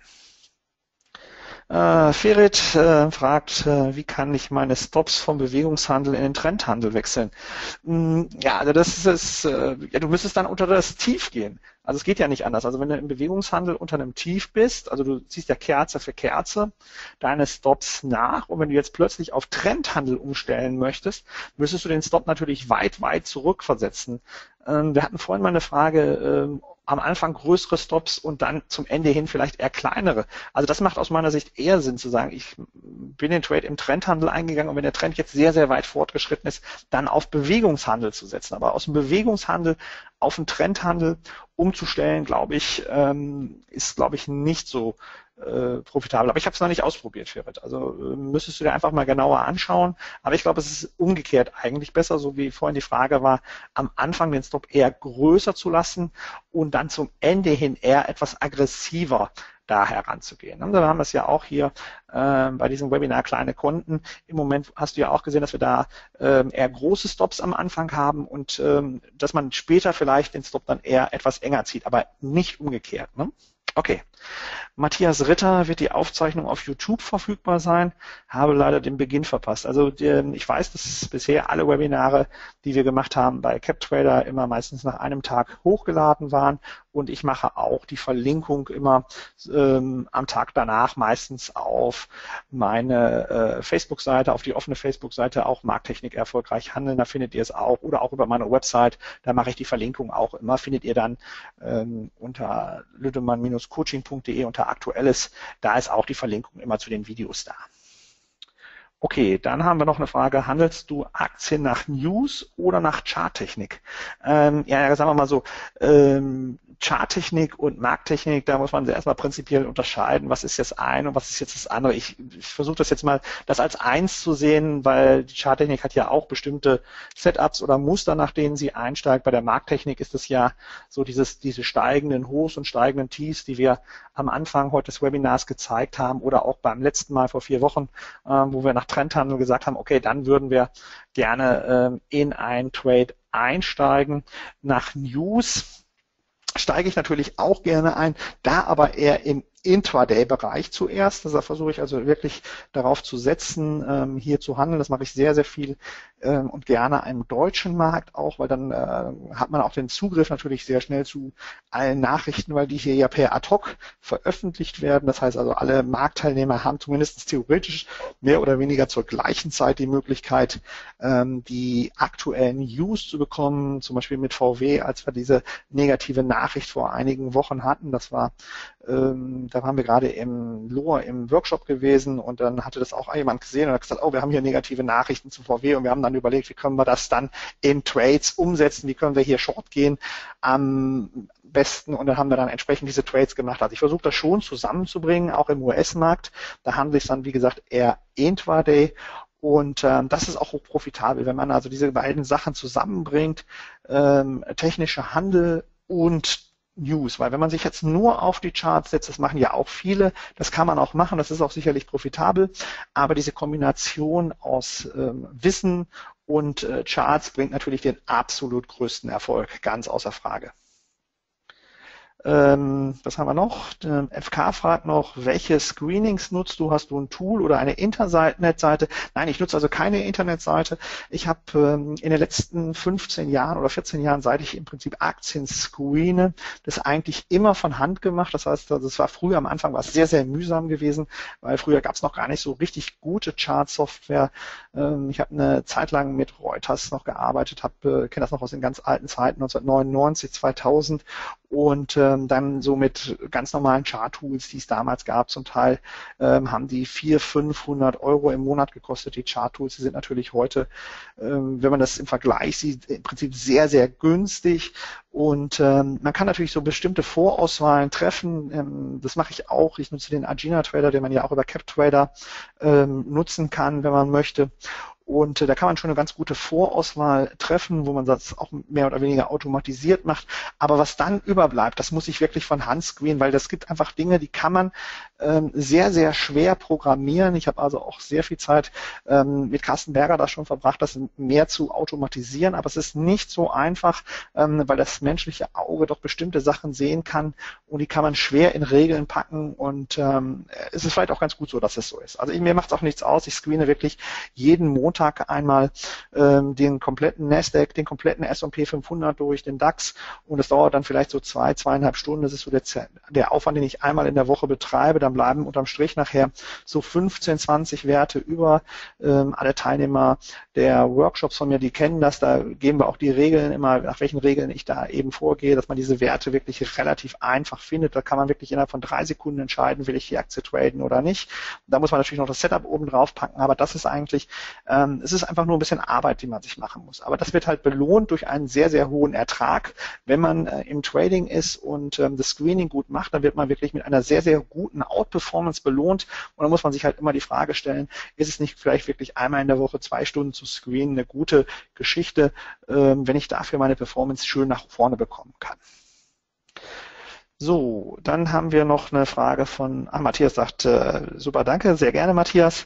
Ferit fragt, wie kann ich meine Stops vom Bewegungshandel in den Trendhandel wechseln? Ja, also das ist, du müsstest dann unter das Tief gehen. Also es geht ja nicht anders. Also wenn du im Bewegungshandel unter einem Tief bist, also du ziehst ja Kerze für Kerze deine Stops nach und wenn du jetzt plötzlich auf Trendhandel umstellen möchtest, müsstest du den Stop natürlich weit, weit zurückversetzen. Wir hatten vorhin mal eine Frage, am Anfang größere Stops und dann zum Ende hin vielleicht eher kleinere. Also das macht aus meiner Sicht eher Sinn zu sagen, ich bin den Trade im Trendhandel eingegangen und wenn der Trend jetzt sehr, sehr weit fortgeschritten ist, dann auf Bewegungshandel zu setzen. Aber aus dem Bewegungshandel auf den Trendhandel umzustellen, glaube ich, ist, glaube ich, nicht so profitabel. Aber ich habe es noch nicht ausprobiert, Ferit. Also müsstest du dir einfach mal genauer anschauen. Aber ich glaube, es ist umgekehrt eigentlich besser, so wie vorhin die Frage war, am Anfang den Stop eher größer zu lassen und dann zum Ende hin eher etwas aggressiver da heranzugehen. Wir haben das ja auch hier bei diesem Webinar kleine Konten. Im Moment hast du ja auch gesehen, dass wir da eher große Stops am Anfang haben und dass man später vielleicht den Stop dann eher etwas enger zieht, aber nicht umgekehrt. Ne? Okay. Matthias Ritter, wird die Aufzeichnung auf YouTube verfügbar sein? Habe leider den Beginn verpasst. Also ich weiß, dass bisher alle Webinare, die wir gemacht haben bei CapTrader, immer meistens nach einem Tag hochgeladen waren und ich mache auch die Verlinkung immer am Tag danach meistens auf meine Facebook-Seite, auf die offene Facebook-Seite, auch Markttechnik erfolgreich handeln, da findet ihr es auch, oder auch über meine Website, da mache ich die Verlinkung auch immer, findet ihr dann unter lüdemann-coaching.de unter Aktuelles, da ist auch die Verlinkung immer zu den Videos da. Okay, dann haben wir noch eine Frage, handelst du Aktien nach News oder nach Charttechnik? Ja, sagen wir mal so, Charttechnik und Markttechnik, da muss man erstmal prinzipiell unterscheiden, was ist jetzt ein und was ist jetzt das andere. Ich versuche das jetzt mal, das als eins zu sehen, weil die Charttechnik hat ja auch bestimmte Setups oder Muster, nach denen sie einsteigt. Bei der Markttechnik ist es ja so diese steigenden Hochs und steigenden Tiefs, die wir am Anfang heute des Webinars gezeigt haben oder auch beim letzten Mal vor 4 Wochen, wo wir nach Trendhandel gesagt haben, okay, dann würden wir gerne in ein Trade einsteigen. Nach News steige ich natürlich auch gerne ein, da aber eher im Intraday-Bereich zuerst. Also da versuche ich also wirklich darauf zu setzen, hier zu handeln. Das mache ich sehr, sehr viel und gerne im deutschen Markt auch, weil dann hat man auch den Zugriff natürlich sehr schnell zu allen Nachrichten, weil die hier ja per Ad-Hoc veröffentlicht werden. Das heißt also, alle Marktteilnehmer haben zumindest theoretisch mehr oder weniger zur gleichen Zeit die Möglichkeit, die aktuellen News zu bekommen, zum Beispiel mit VW, als wir diese negative Nachricht vor einigen Wochen hatten. Das war da waren wir gerade im Lohr im Workshop gewesen und dann hatte das auch jemand gesehen und hat gesagt, oh, wir haben hier negative Nachrichten zu VW und wir haben dann überlegt, wie können wir das dann in Trades umsetzen, wie können wir hier Short gehen am besten und dann haben wir dann entsprechend diese Trades gemacht. Also ich versuche das schon zusammenzubringen, auch im US-Markt. Da handle ich dann, wie gesagt, eher Intraday. Und das ist auch hoch profitabel, wenn man also diese beiden Sachen zusammenbringt, technischer Handel und News, weil wenn man sich jetzt nur auf die Charts setzt, das machen ja auch viele, das kann man auch machen, das ist auch sicherlich profitabel, aber diese Kombination aus Wissen und Charts bringt natürlich den absolut größten Erfolg, ganz außer Frage. Was haben wir noch? Der FK fragt noch, welche Screenings nutzt du? Hast du ein Tool oder eine Internetseite? Nein, ich nutze also keine Internetseite. Ich habe in den letzten 15 Jahren oder 14 Jahren, seit ich im Prinzip Aktien screene, das eigentlich immer von Hand gemacht. Das heißt, das war früher am Anfang war es sehr, sehr mühsam gewesen, weil früher gab es noch gar nicht so richtig gute Chart-Software. Ich habe eine Zeit lang mit Reuters noch gearbeitet, kenne das noch aus den ganz alten Zeiten, 1999, 2000 und dann so mit ganz normalen Chart-Tools, die es damals gab, zum Teil haben die 400-500 € im Monat gekostet, die Chart-Tools. Die sind natürlich heute, wenn man das im Vergleich sieht, im Prinzip sehr, sehr günstig. Und man kann natürlich so bestimmte Vorauswahlen treffen. Das mache ich auch. Ich nutze den Agena Trader, den man ja auch über CapTrader nutzen kann, wenn man möchte. Und da kann man schon eine ganz gute Vorauswahl treffen, wo man das auch mehr oder weniger automatisiert macht. Aber was dann überbleibt, das muss ich wirklich von Hand screenen, weil das gibt einfach Dinge, die kann man sehr, sehr schwer programmieren. Ich habe also auch sehr viel Zeit mit Carsten Berger da schon verbracht, das mehr zu automatisieren. Aber es ist nicht so einfach, weil das menschliche Auge doch bestimmte Sachen sehen kann und die kann man schwer in Regeln packen. Und es ist vielleicht auch ganz gut so, dass es so ist. Also mir macht es auch nichts aus. Ich screene wirklich jeden Montag einmal den kompletten Nasdaq, den kompletten S&P 500 durch, den DAX und es dauert dann vielleicht so 2,5 Stunden. Das ist so der Aufwand, den ich einmal in der Woche betreibe. Dann bleiben unterm Strich nachher so 15, 20 Werte über. Alle Teilnehmer der Workshops von mir, die kennen das. Da geben wir auch die Regeln immer, nach welchen Regeln ich da eben vorgehe, dass man diese Werte wirklich relativ einfach findet. Da kann man wirklich innerhalb von 3 Sekunden entscheiden, will ich die Aktie traden oder nicht. Da muss man natürlich noch das Setup oben drauf packen, aber das ist eigentlich es ist einfach nur ein bisschen Arbeit, die man sich machen muss. Aber das wird halt belohnt durch einen sehr, sehr hohen Ertrag. Wenn man im Trading ist und das Screening gut macht, dann wird man wirklich mit einer sehr, sehr guten Outperformance belohnt. Und dann muss man sich halt immer die Frage stellen, ist es nicht vielleicht wirklich einmal in der Woche 2 Stunden zu screenen eine gute Geschichte, wenn ich dafür meine Performance schön nach vorne bekommen kann. So, dann haben wir noch eine Frage von, Matthias sagt, super, danke, sehr gerne, Matthias.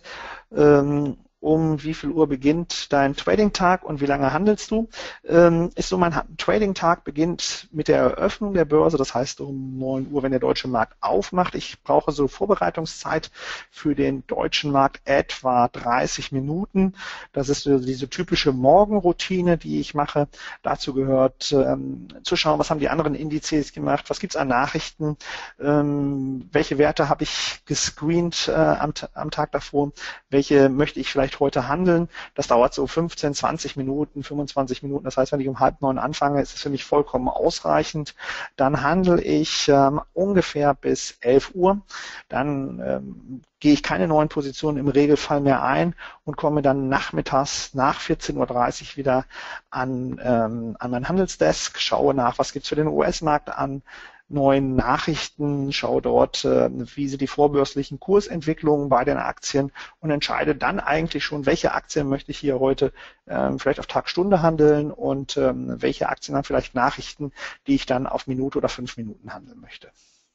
Um wie viel Uhr beginnt dein Trading-Tag und wie lange handelst du? Ist so, mein Trading-Tag beginnt mit der Eröffnung der Börse, das heißt um 9 Uhr, wenn der deutsche Markt aufmacht. Ich brauche so Vorbereitungszeit für den deutschen Markt etwa 30 Minuten. Das ist so diese typische Morgenroutine, die ich mache. Dazu gehört zu schauen, was haben die anderen Indizes gemacht, was gibt es an Nachrichten, welche Werte habe ich gescreent am Tag davor, welche möchte ich vielleicht heute handeln. Das dauert so 15, 20 Minuten, 25 Minuten. Das heißt, wenn ich um 8:30 anfange, ist es für mich vollkommen ausreichend. Dann handle ich ungefähr bis 11 Uhr. Dann gehe ich keine neuen Positionen im Regelfall mehr ein und komme dann nachmittags nach 14:30 Uhr wieder an meinen Handelsdesk, schaue nach, was gibt es für den US-Markt an neuen Nachrichten, schaue dort, wie sind die vorbörslichen Kursentwicklungen bei den Aktien und entscheide dann eigentlich schon, welche Aktien möchte ich hier heute vielleicht auf Tag, Stunde handeln und welche Aktien haben vielleicht Nachrichten, die ich dann auf Minute oder 5 Minuten handeln möchte.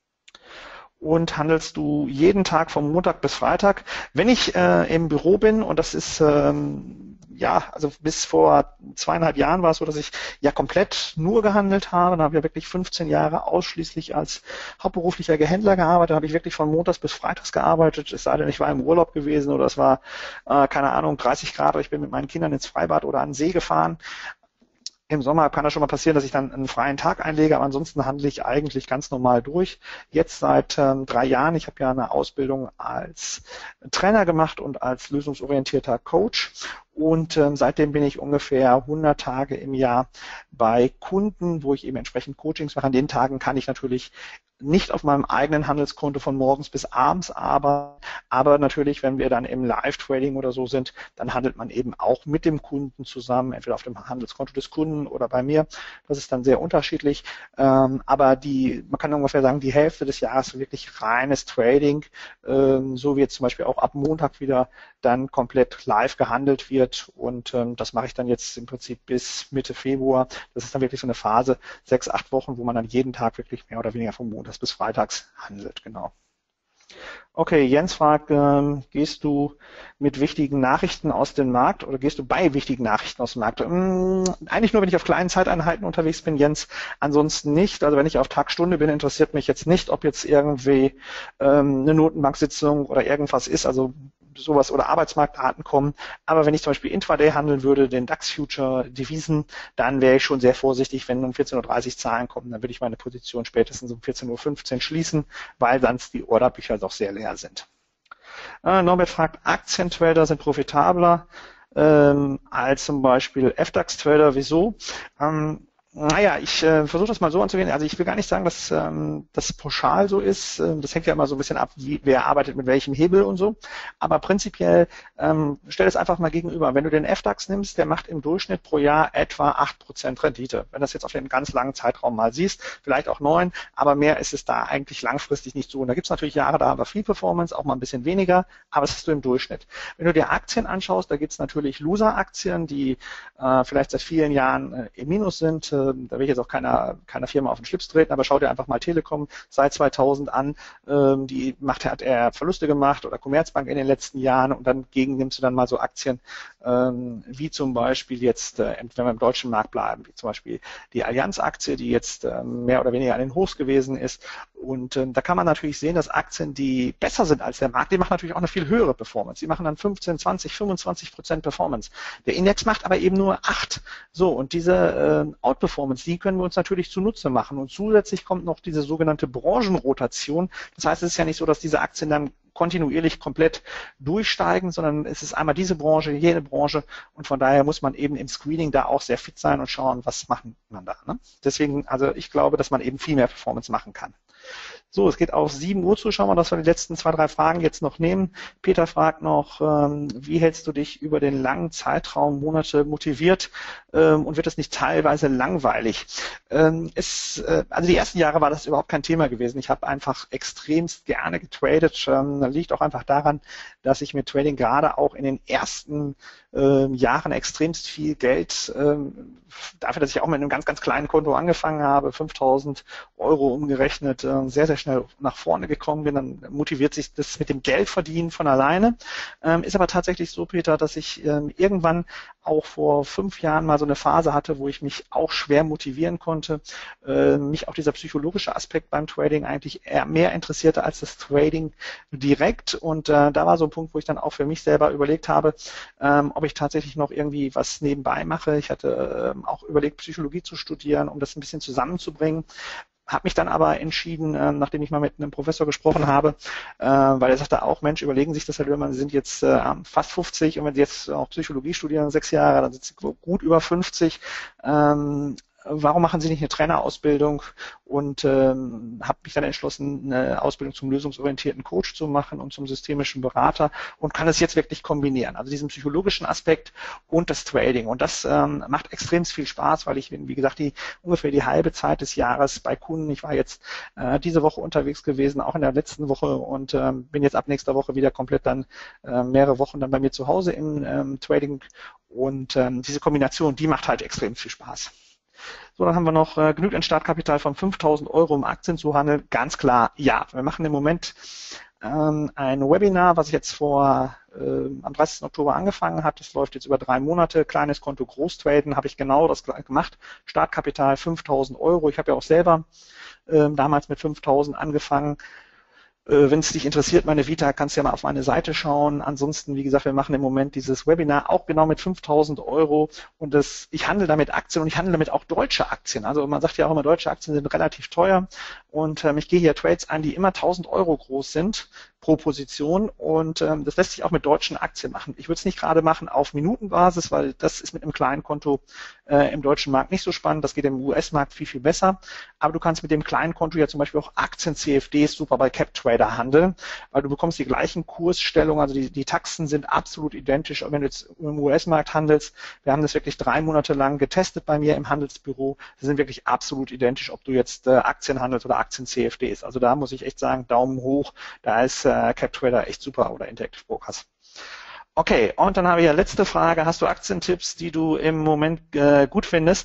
Und handelst du jeden Tag vom Montag bis Freitag? Wenn ich im Büro bin, und das ist also bis vor 2,5 Jahren war es so, dass ich ja komplett nur gehandelt habe. Da habe ich ja wirklich 15 Jahre ausschließlich als hauptberuflicher Händler gearbeitet. Da habe ich wirklich von Montags bis Freitags gearbeitet. Es sei denn, ich war im Urlaub gewesen oder es war, keine Ahnung, 30 Grad oder ich bin mit meinen Kindern ins Freibad oder an den See gefahren. Im Sommer kann das schon mal passieren, dass ich dann einen freien Tag einlege, aber ansonsten handle ich eigentlich ganz normal durch. Jetzt seit 3 Jahren, ich habe ja eine Ausbildung als Trainer gemacht und als lösungsorientierter Coach und seitdem bin ich ungefähr 100 Tage im Jahr bei Kunden, wo ich eben entsprechend Coachings mache. An den Tagen kann ich natürlich nicht auf meinem eigenen Handelskonto von morgens bis abends, aber natürlich, wenn wir dann im Live-Trading oder so sind, dann handelt man eben auch mit dem Kunden zusammen, entweder auf dem Handelskonto des Kunden oder bei mir. Das ist dann sehr unterschiedlich. Aber man kann ungefähr sagen, die Hälfte des Jahres wirklich reines Trading, so wie jetzt zum Beispiel auch ab Montag wieder dann komplett live gehandelt wird. Und das mache ich dann jetzt im Prinzip bis Mitte Februar. Das ist dann wirklich so eine Phase, 6, 8 Wochen, wo man dann jeden Tag wirklich mehr oder weniger vom Montags bis Freitags handelt, genau. Okay, Jens fragt, gehst du mit wichtigen Nachrichten aus dem Markt oder gehst du bei wichtigen Nachrichten aus dem Markt? Eigentlich nur, wenn ich auf kleinen Zeiteinheiten unterwegs bin, Jens, ansonsten nicht. Also wenn ich auf Tagstunde bin, interessiert mich jetzt nicht, ob jetzt irgendwie eine Notenbanksitzung oder irgendwas ist, also sowas oder Arbeitsmarktdaten kommen. Aber wenn ich zum Beispiel Intraday handeln würde, den DAX-Future, Devisen, dann wäre ich schon sehr vorsichtig, wenn um 14:30 Uhr Zahlen kommen, dann würde ich meine Position spätestens um 14:15 Uhr schließen, weil sonst die Orderbücher doch sehr leer sind. Norbert fragt, Aktientrader sind profitabler als zum Beispiel FDAX-Trader. Wieso? Naja, ich versuche das mal so anzugehen. Also ich will gar nicht sagen, dass das pauschal so ist. Das hängt ja immer so ein bisschen ab, wer arbeitet mit welchem Hebel und so. Aber prinzipiell stell es einfach mal gegenüber. Wenn du den FDAX nimmst, der macht im Durchschnitt pro Jahr etwa 8% Rendite. Wenn du das jetzt auf den ganz langen Zeitraum mal siehst, vielleicht auch 9, aber mehr ist es da eigentlich langfristig nicht so. Und da gibt es natürlich Jahre, da haben wir viel Performance, auch mal ein bisschen weniger, aber es ist so im Durchschnitt. Wenn du dir Aktien anschaust, da gibt es natürlich Loser-Aktien, die vielleicht seit vielen Jahren im Minus sind. Da will ich jetzt auch keiner Firma auf den Schlips treten, aber schau dir einfach mal Telekom seit 2000 an. Hat er Verluste gemacht oder Commerzbank in den letzten Jahren und dann nimmst du dann mal so Aktien wie zum Beispiel jetzt, wenn wir im deutschen Markt bleiben, wie zum Beispiel die Allianz-Aktie, die jetzt mehr oder weniger an den Hochs gewesen ist. Und da kann man natürlich sehen, dass Aktien, die besser sind als der Markt, die machen natürlich auch eine viel höhere Performance. Die machen dann 15, 20, 25% Performance. Der Index macht aber eben nur 8. So, und diese Outperformance, die können wir uns natürlich zunutze machen. Und zusätzlich kommt noch diese sogenannte Branchenrotation. Das heißt, es ist ja nicht so, dass diese Aktien dann kontinuierlich komplett durchsteigen, sondern es ist einmal diese Branche, jene Branche und von daher muss man eben im Screening da auch sehr fit sein und schauen, was macht man da. Ne? Deswegen, also ich glaube, dass man eben viel mehr Performance machen kann. So, es geht auf 7 Uhr zu. Schauen wir, dass wir die letzten 2, 3 Fragen jetzt noch nehmen. Peter fragt noch, wie hältst du dich über den langen Zeitraum, Monate motiviert und wird es nicht teilweise langweilig? Also die ersten Jahre war das überhaupt kein Thema gewesen. Ich habe einfach extremst gerne getradet. Liegt auch einfach daran, dass ich mit Trading gerade auch in den ersten Jahren extremst viel Geld, dafür, dass ich auch mit einem ganz, ganz kleinen Konto angefangen habe, 5.000 Euro umgerechnet, sehr, sehr schnell nach vorne gekommen bin. Dann motiviert sich das mit dem Geldverdienen von alleine. Ist aber tatsächlich so, Peter, dass ich irgendwann auch vor 5 Jahren mal so eine Phase hatte, wo ich mich auch schwer motivieren konnte. Mich auch dieser psychologische Aspekt beim Trading eigentlich eher mehr interessierte als das Trading direkt. Und da war so ein Punkt, wo ich dann auch für mich selber überlegt habe, ob ich tatsächlich noch irgendwie was nebenbei mache. Ich hatte auch überlegt, Psychologie zu studieren, um das ein bisschen zusammenzubringen. Habe mich dann aber entschieden, nachdem ich mal mit einem Professor gesprochen habe, weil er sagte auch, Mensch, überlegen Sie sich das, Herr Löhrmann, Sie sind jetzt fast 50 und wenn Sie jetzt auch Psychologie studieren, 6 Jahre, dann sind Sie gut über 50. Warum machen Sie nicht eine Trainerausbildung? Und habe mich dann entschlossen, eine Ausbildung zum lösungsorientierten Coach zu machen und zum systemischen Berater und kann es jetzt wirklich kombinieren. Also diesen psychologischen Aspekt und das Trading. Und das macht extrem viel Spaß, weil ich bin, wie gesagt, ungefähr die halbe Zeit des Jahres bei Kunden. Ich war jetzt diese Woche unterwegs gewesen, auch in der letzten Woche und bin jetzt ab nächster Woche wieder komplett dann mehrere Wochen dann bei mir zu Hause im Trading. Und diese Kombination, die macht halt extrem viel Spaß. So, dann haben wir noch genügend Startkapital von 5.000 Euro, um Aktien zu handeln. Ganz klar, ja. Wir machen im Moment ein Webinar, was ich jetzt am 30. Oktober angefangen hat. Das läuft jetzt über 3 Monate. Kleines Konto, Großtraden, habe ich genau das gemacht. Startkapital 5.000 Euro. Ich habe ja auch selber damals mit 5.000 angefangen. Wenn es dich interessiert, meine Vita, kannst du ja mal auf meine Seite schauen. Ansonsten, wie gesagt, wir machen im Moment dieses Webinar auch genau mit 5.000 Euro und ich handle damit Aktien und ich handle damit auch deutsche Aktien. Also man sagt ja auch immer, deutsche Aktien sind relativ teuer und ich gehe hier Trades ein, die immer 1.000 Euro groß sind pro Position und das lässt sich auch mit deutschen Aktien machen. Ich würde es nicht gerade machen auf Minutenbasis, weil das ist mit einem kleinen Konto im deutschen Markt nicht so spannend. Das geht im US-Markt viel, viel besser. Aber du kannst mit dem kleinen Konto ja zum Beispiel auch Aktien-CFDs super bei CapTrader handeln, weil du bekommst die gleichen Kursstellungen, also die Taxen sind absolut identisch, wenn du jetzt im US-Markt handelst. Wir haben das wirklich 3 Monate lang getestet bei mir im Handelsbüro. Sie sind wirklich absolut identisch, ob du jetzt Aktien handelst oder Aktien-CFDs. Also da muss ich echt sagen, Daumen hoch. Da ist CapTrader echt super oder Interactive Brokers. Okay, und dann habe ich ja letzte Frage. Hast du Aktientipps, die du im Moment gut findest?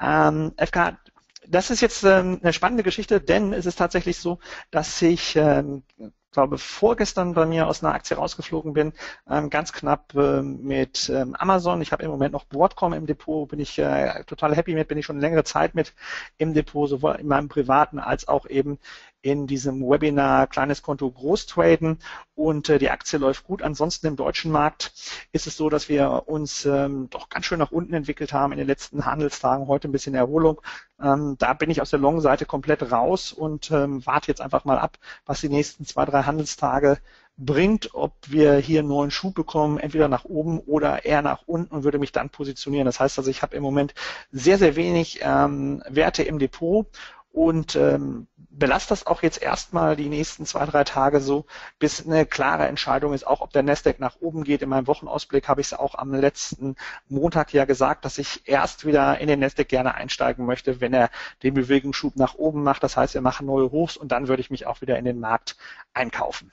FK, das ist jetzt eine spannende Geschichte, denn es ist tatsächlich so, dass ich glaube, vorgestern bei mir aus einer Aktie rausgeflogen bin, ganz knapp mit Amazon. Ich habe im Moment noch Broadcom im Depot, bin ich total happy mit, bin ich schon längere Zeit mit im Depot, sowohl in meinem privaten als auch eben in diesem Webinar Kleines Konto Großtraden und die Aktie läuft gut. Ansonsten im deutschen Markt ist es so, dass wir uns doch ganz schön nach unten entwickelt haben in den letzten Handelstagen, heute ein bisschen Erholung. Da bin ich aus der Long-Seite komplett raus und warte jetzt einfach mal ab, was die nächsten 2, 3 Handelstage bringt, ob wir hier einen neuen Schub bekommen, entweder nach oben oder eher nach unten und würde mich dann positionieren. Das heißt also, ich habe im Moment sehr, sehr wenig Werte im Depot und belasse das auch jetzt erstmal die nächsten 2, 3 Tage so, bis eine klare Entscheidung ist, auch ob der Nasdaq nach oben geht. In meinem Wochenausblick habe ich es auch am letzten Montag ja gesagt, dass ich erst wieder in den Nasdaq gerne einsteigen möchte, wenn er den Bewegungsschub nach oben macht. Das heißt, wir machen neue Hochs und dann würde ich mich auch wieder in den Markt einkaufen.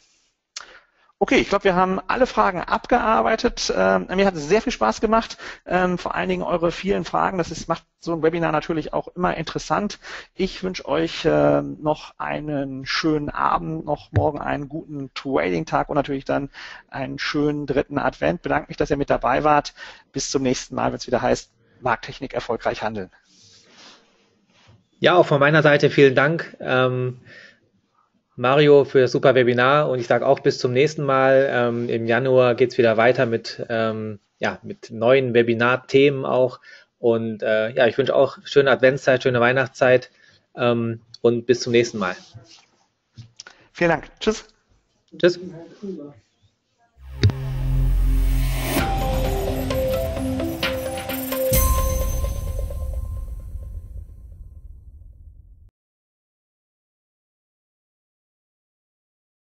Okay, ich glaube, wir haben alle Fragen abgearbeitet. Mir hat es sehr viel Spaß gemacht, vor allen Dingen eure vielen Fragen. Macht so ein Webinar natürlich auch immer interessant. Ich wünsche euch noch einen schönen Abend, noch morgen einen guten Trading-Tag und natürlich dann einen schönen 3. Advent. Bedanke mich, dass ihr mit dabei wart. Bis zum nächsten Mal, wenn es wieder heißt, Markttechnik erfolgreich handeln. Ja, auch von meiner Seite vielen Dank. Mario, für das super Webinar und ich sage auch bis zum nächsten Mal. Im Januar geht's wieder weiter mit neuen Webinar-Themen auch und ich wünsche auch schöne Adventszeit, schöne Weihnachtszeit und bis zum nächsten Mal. Vielen Dank. Tschüss. Tschüss.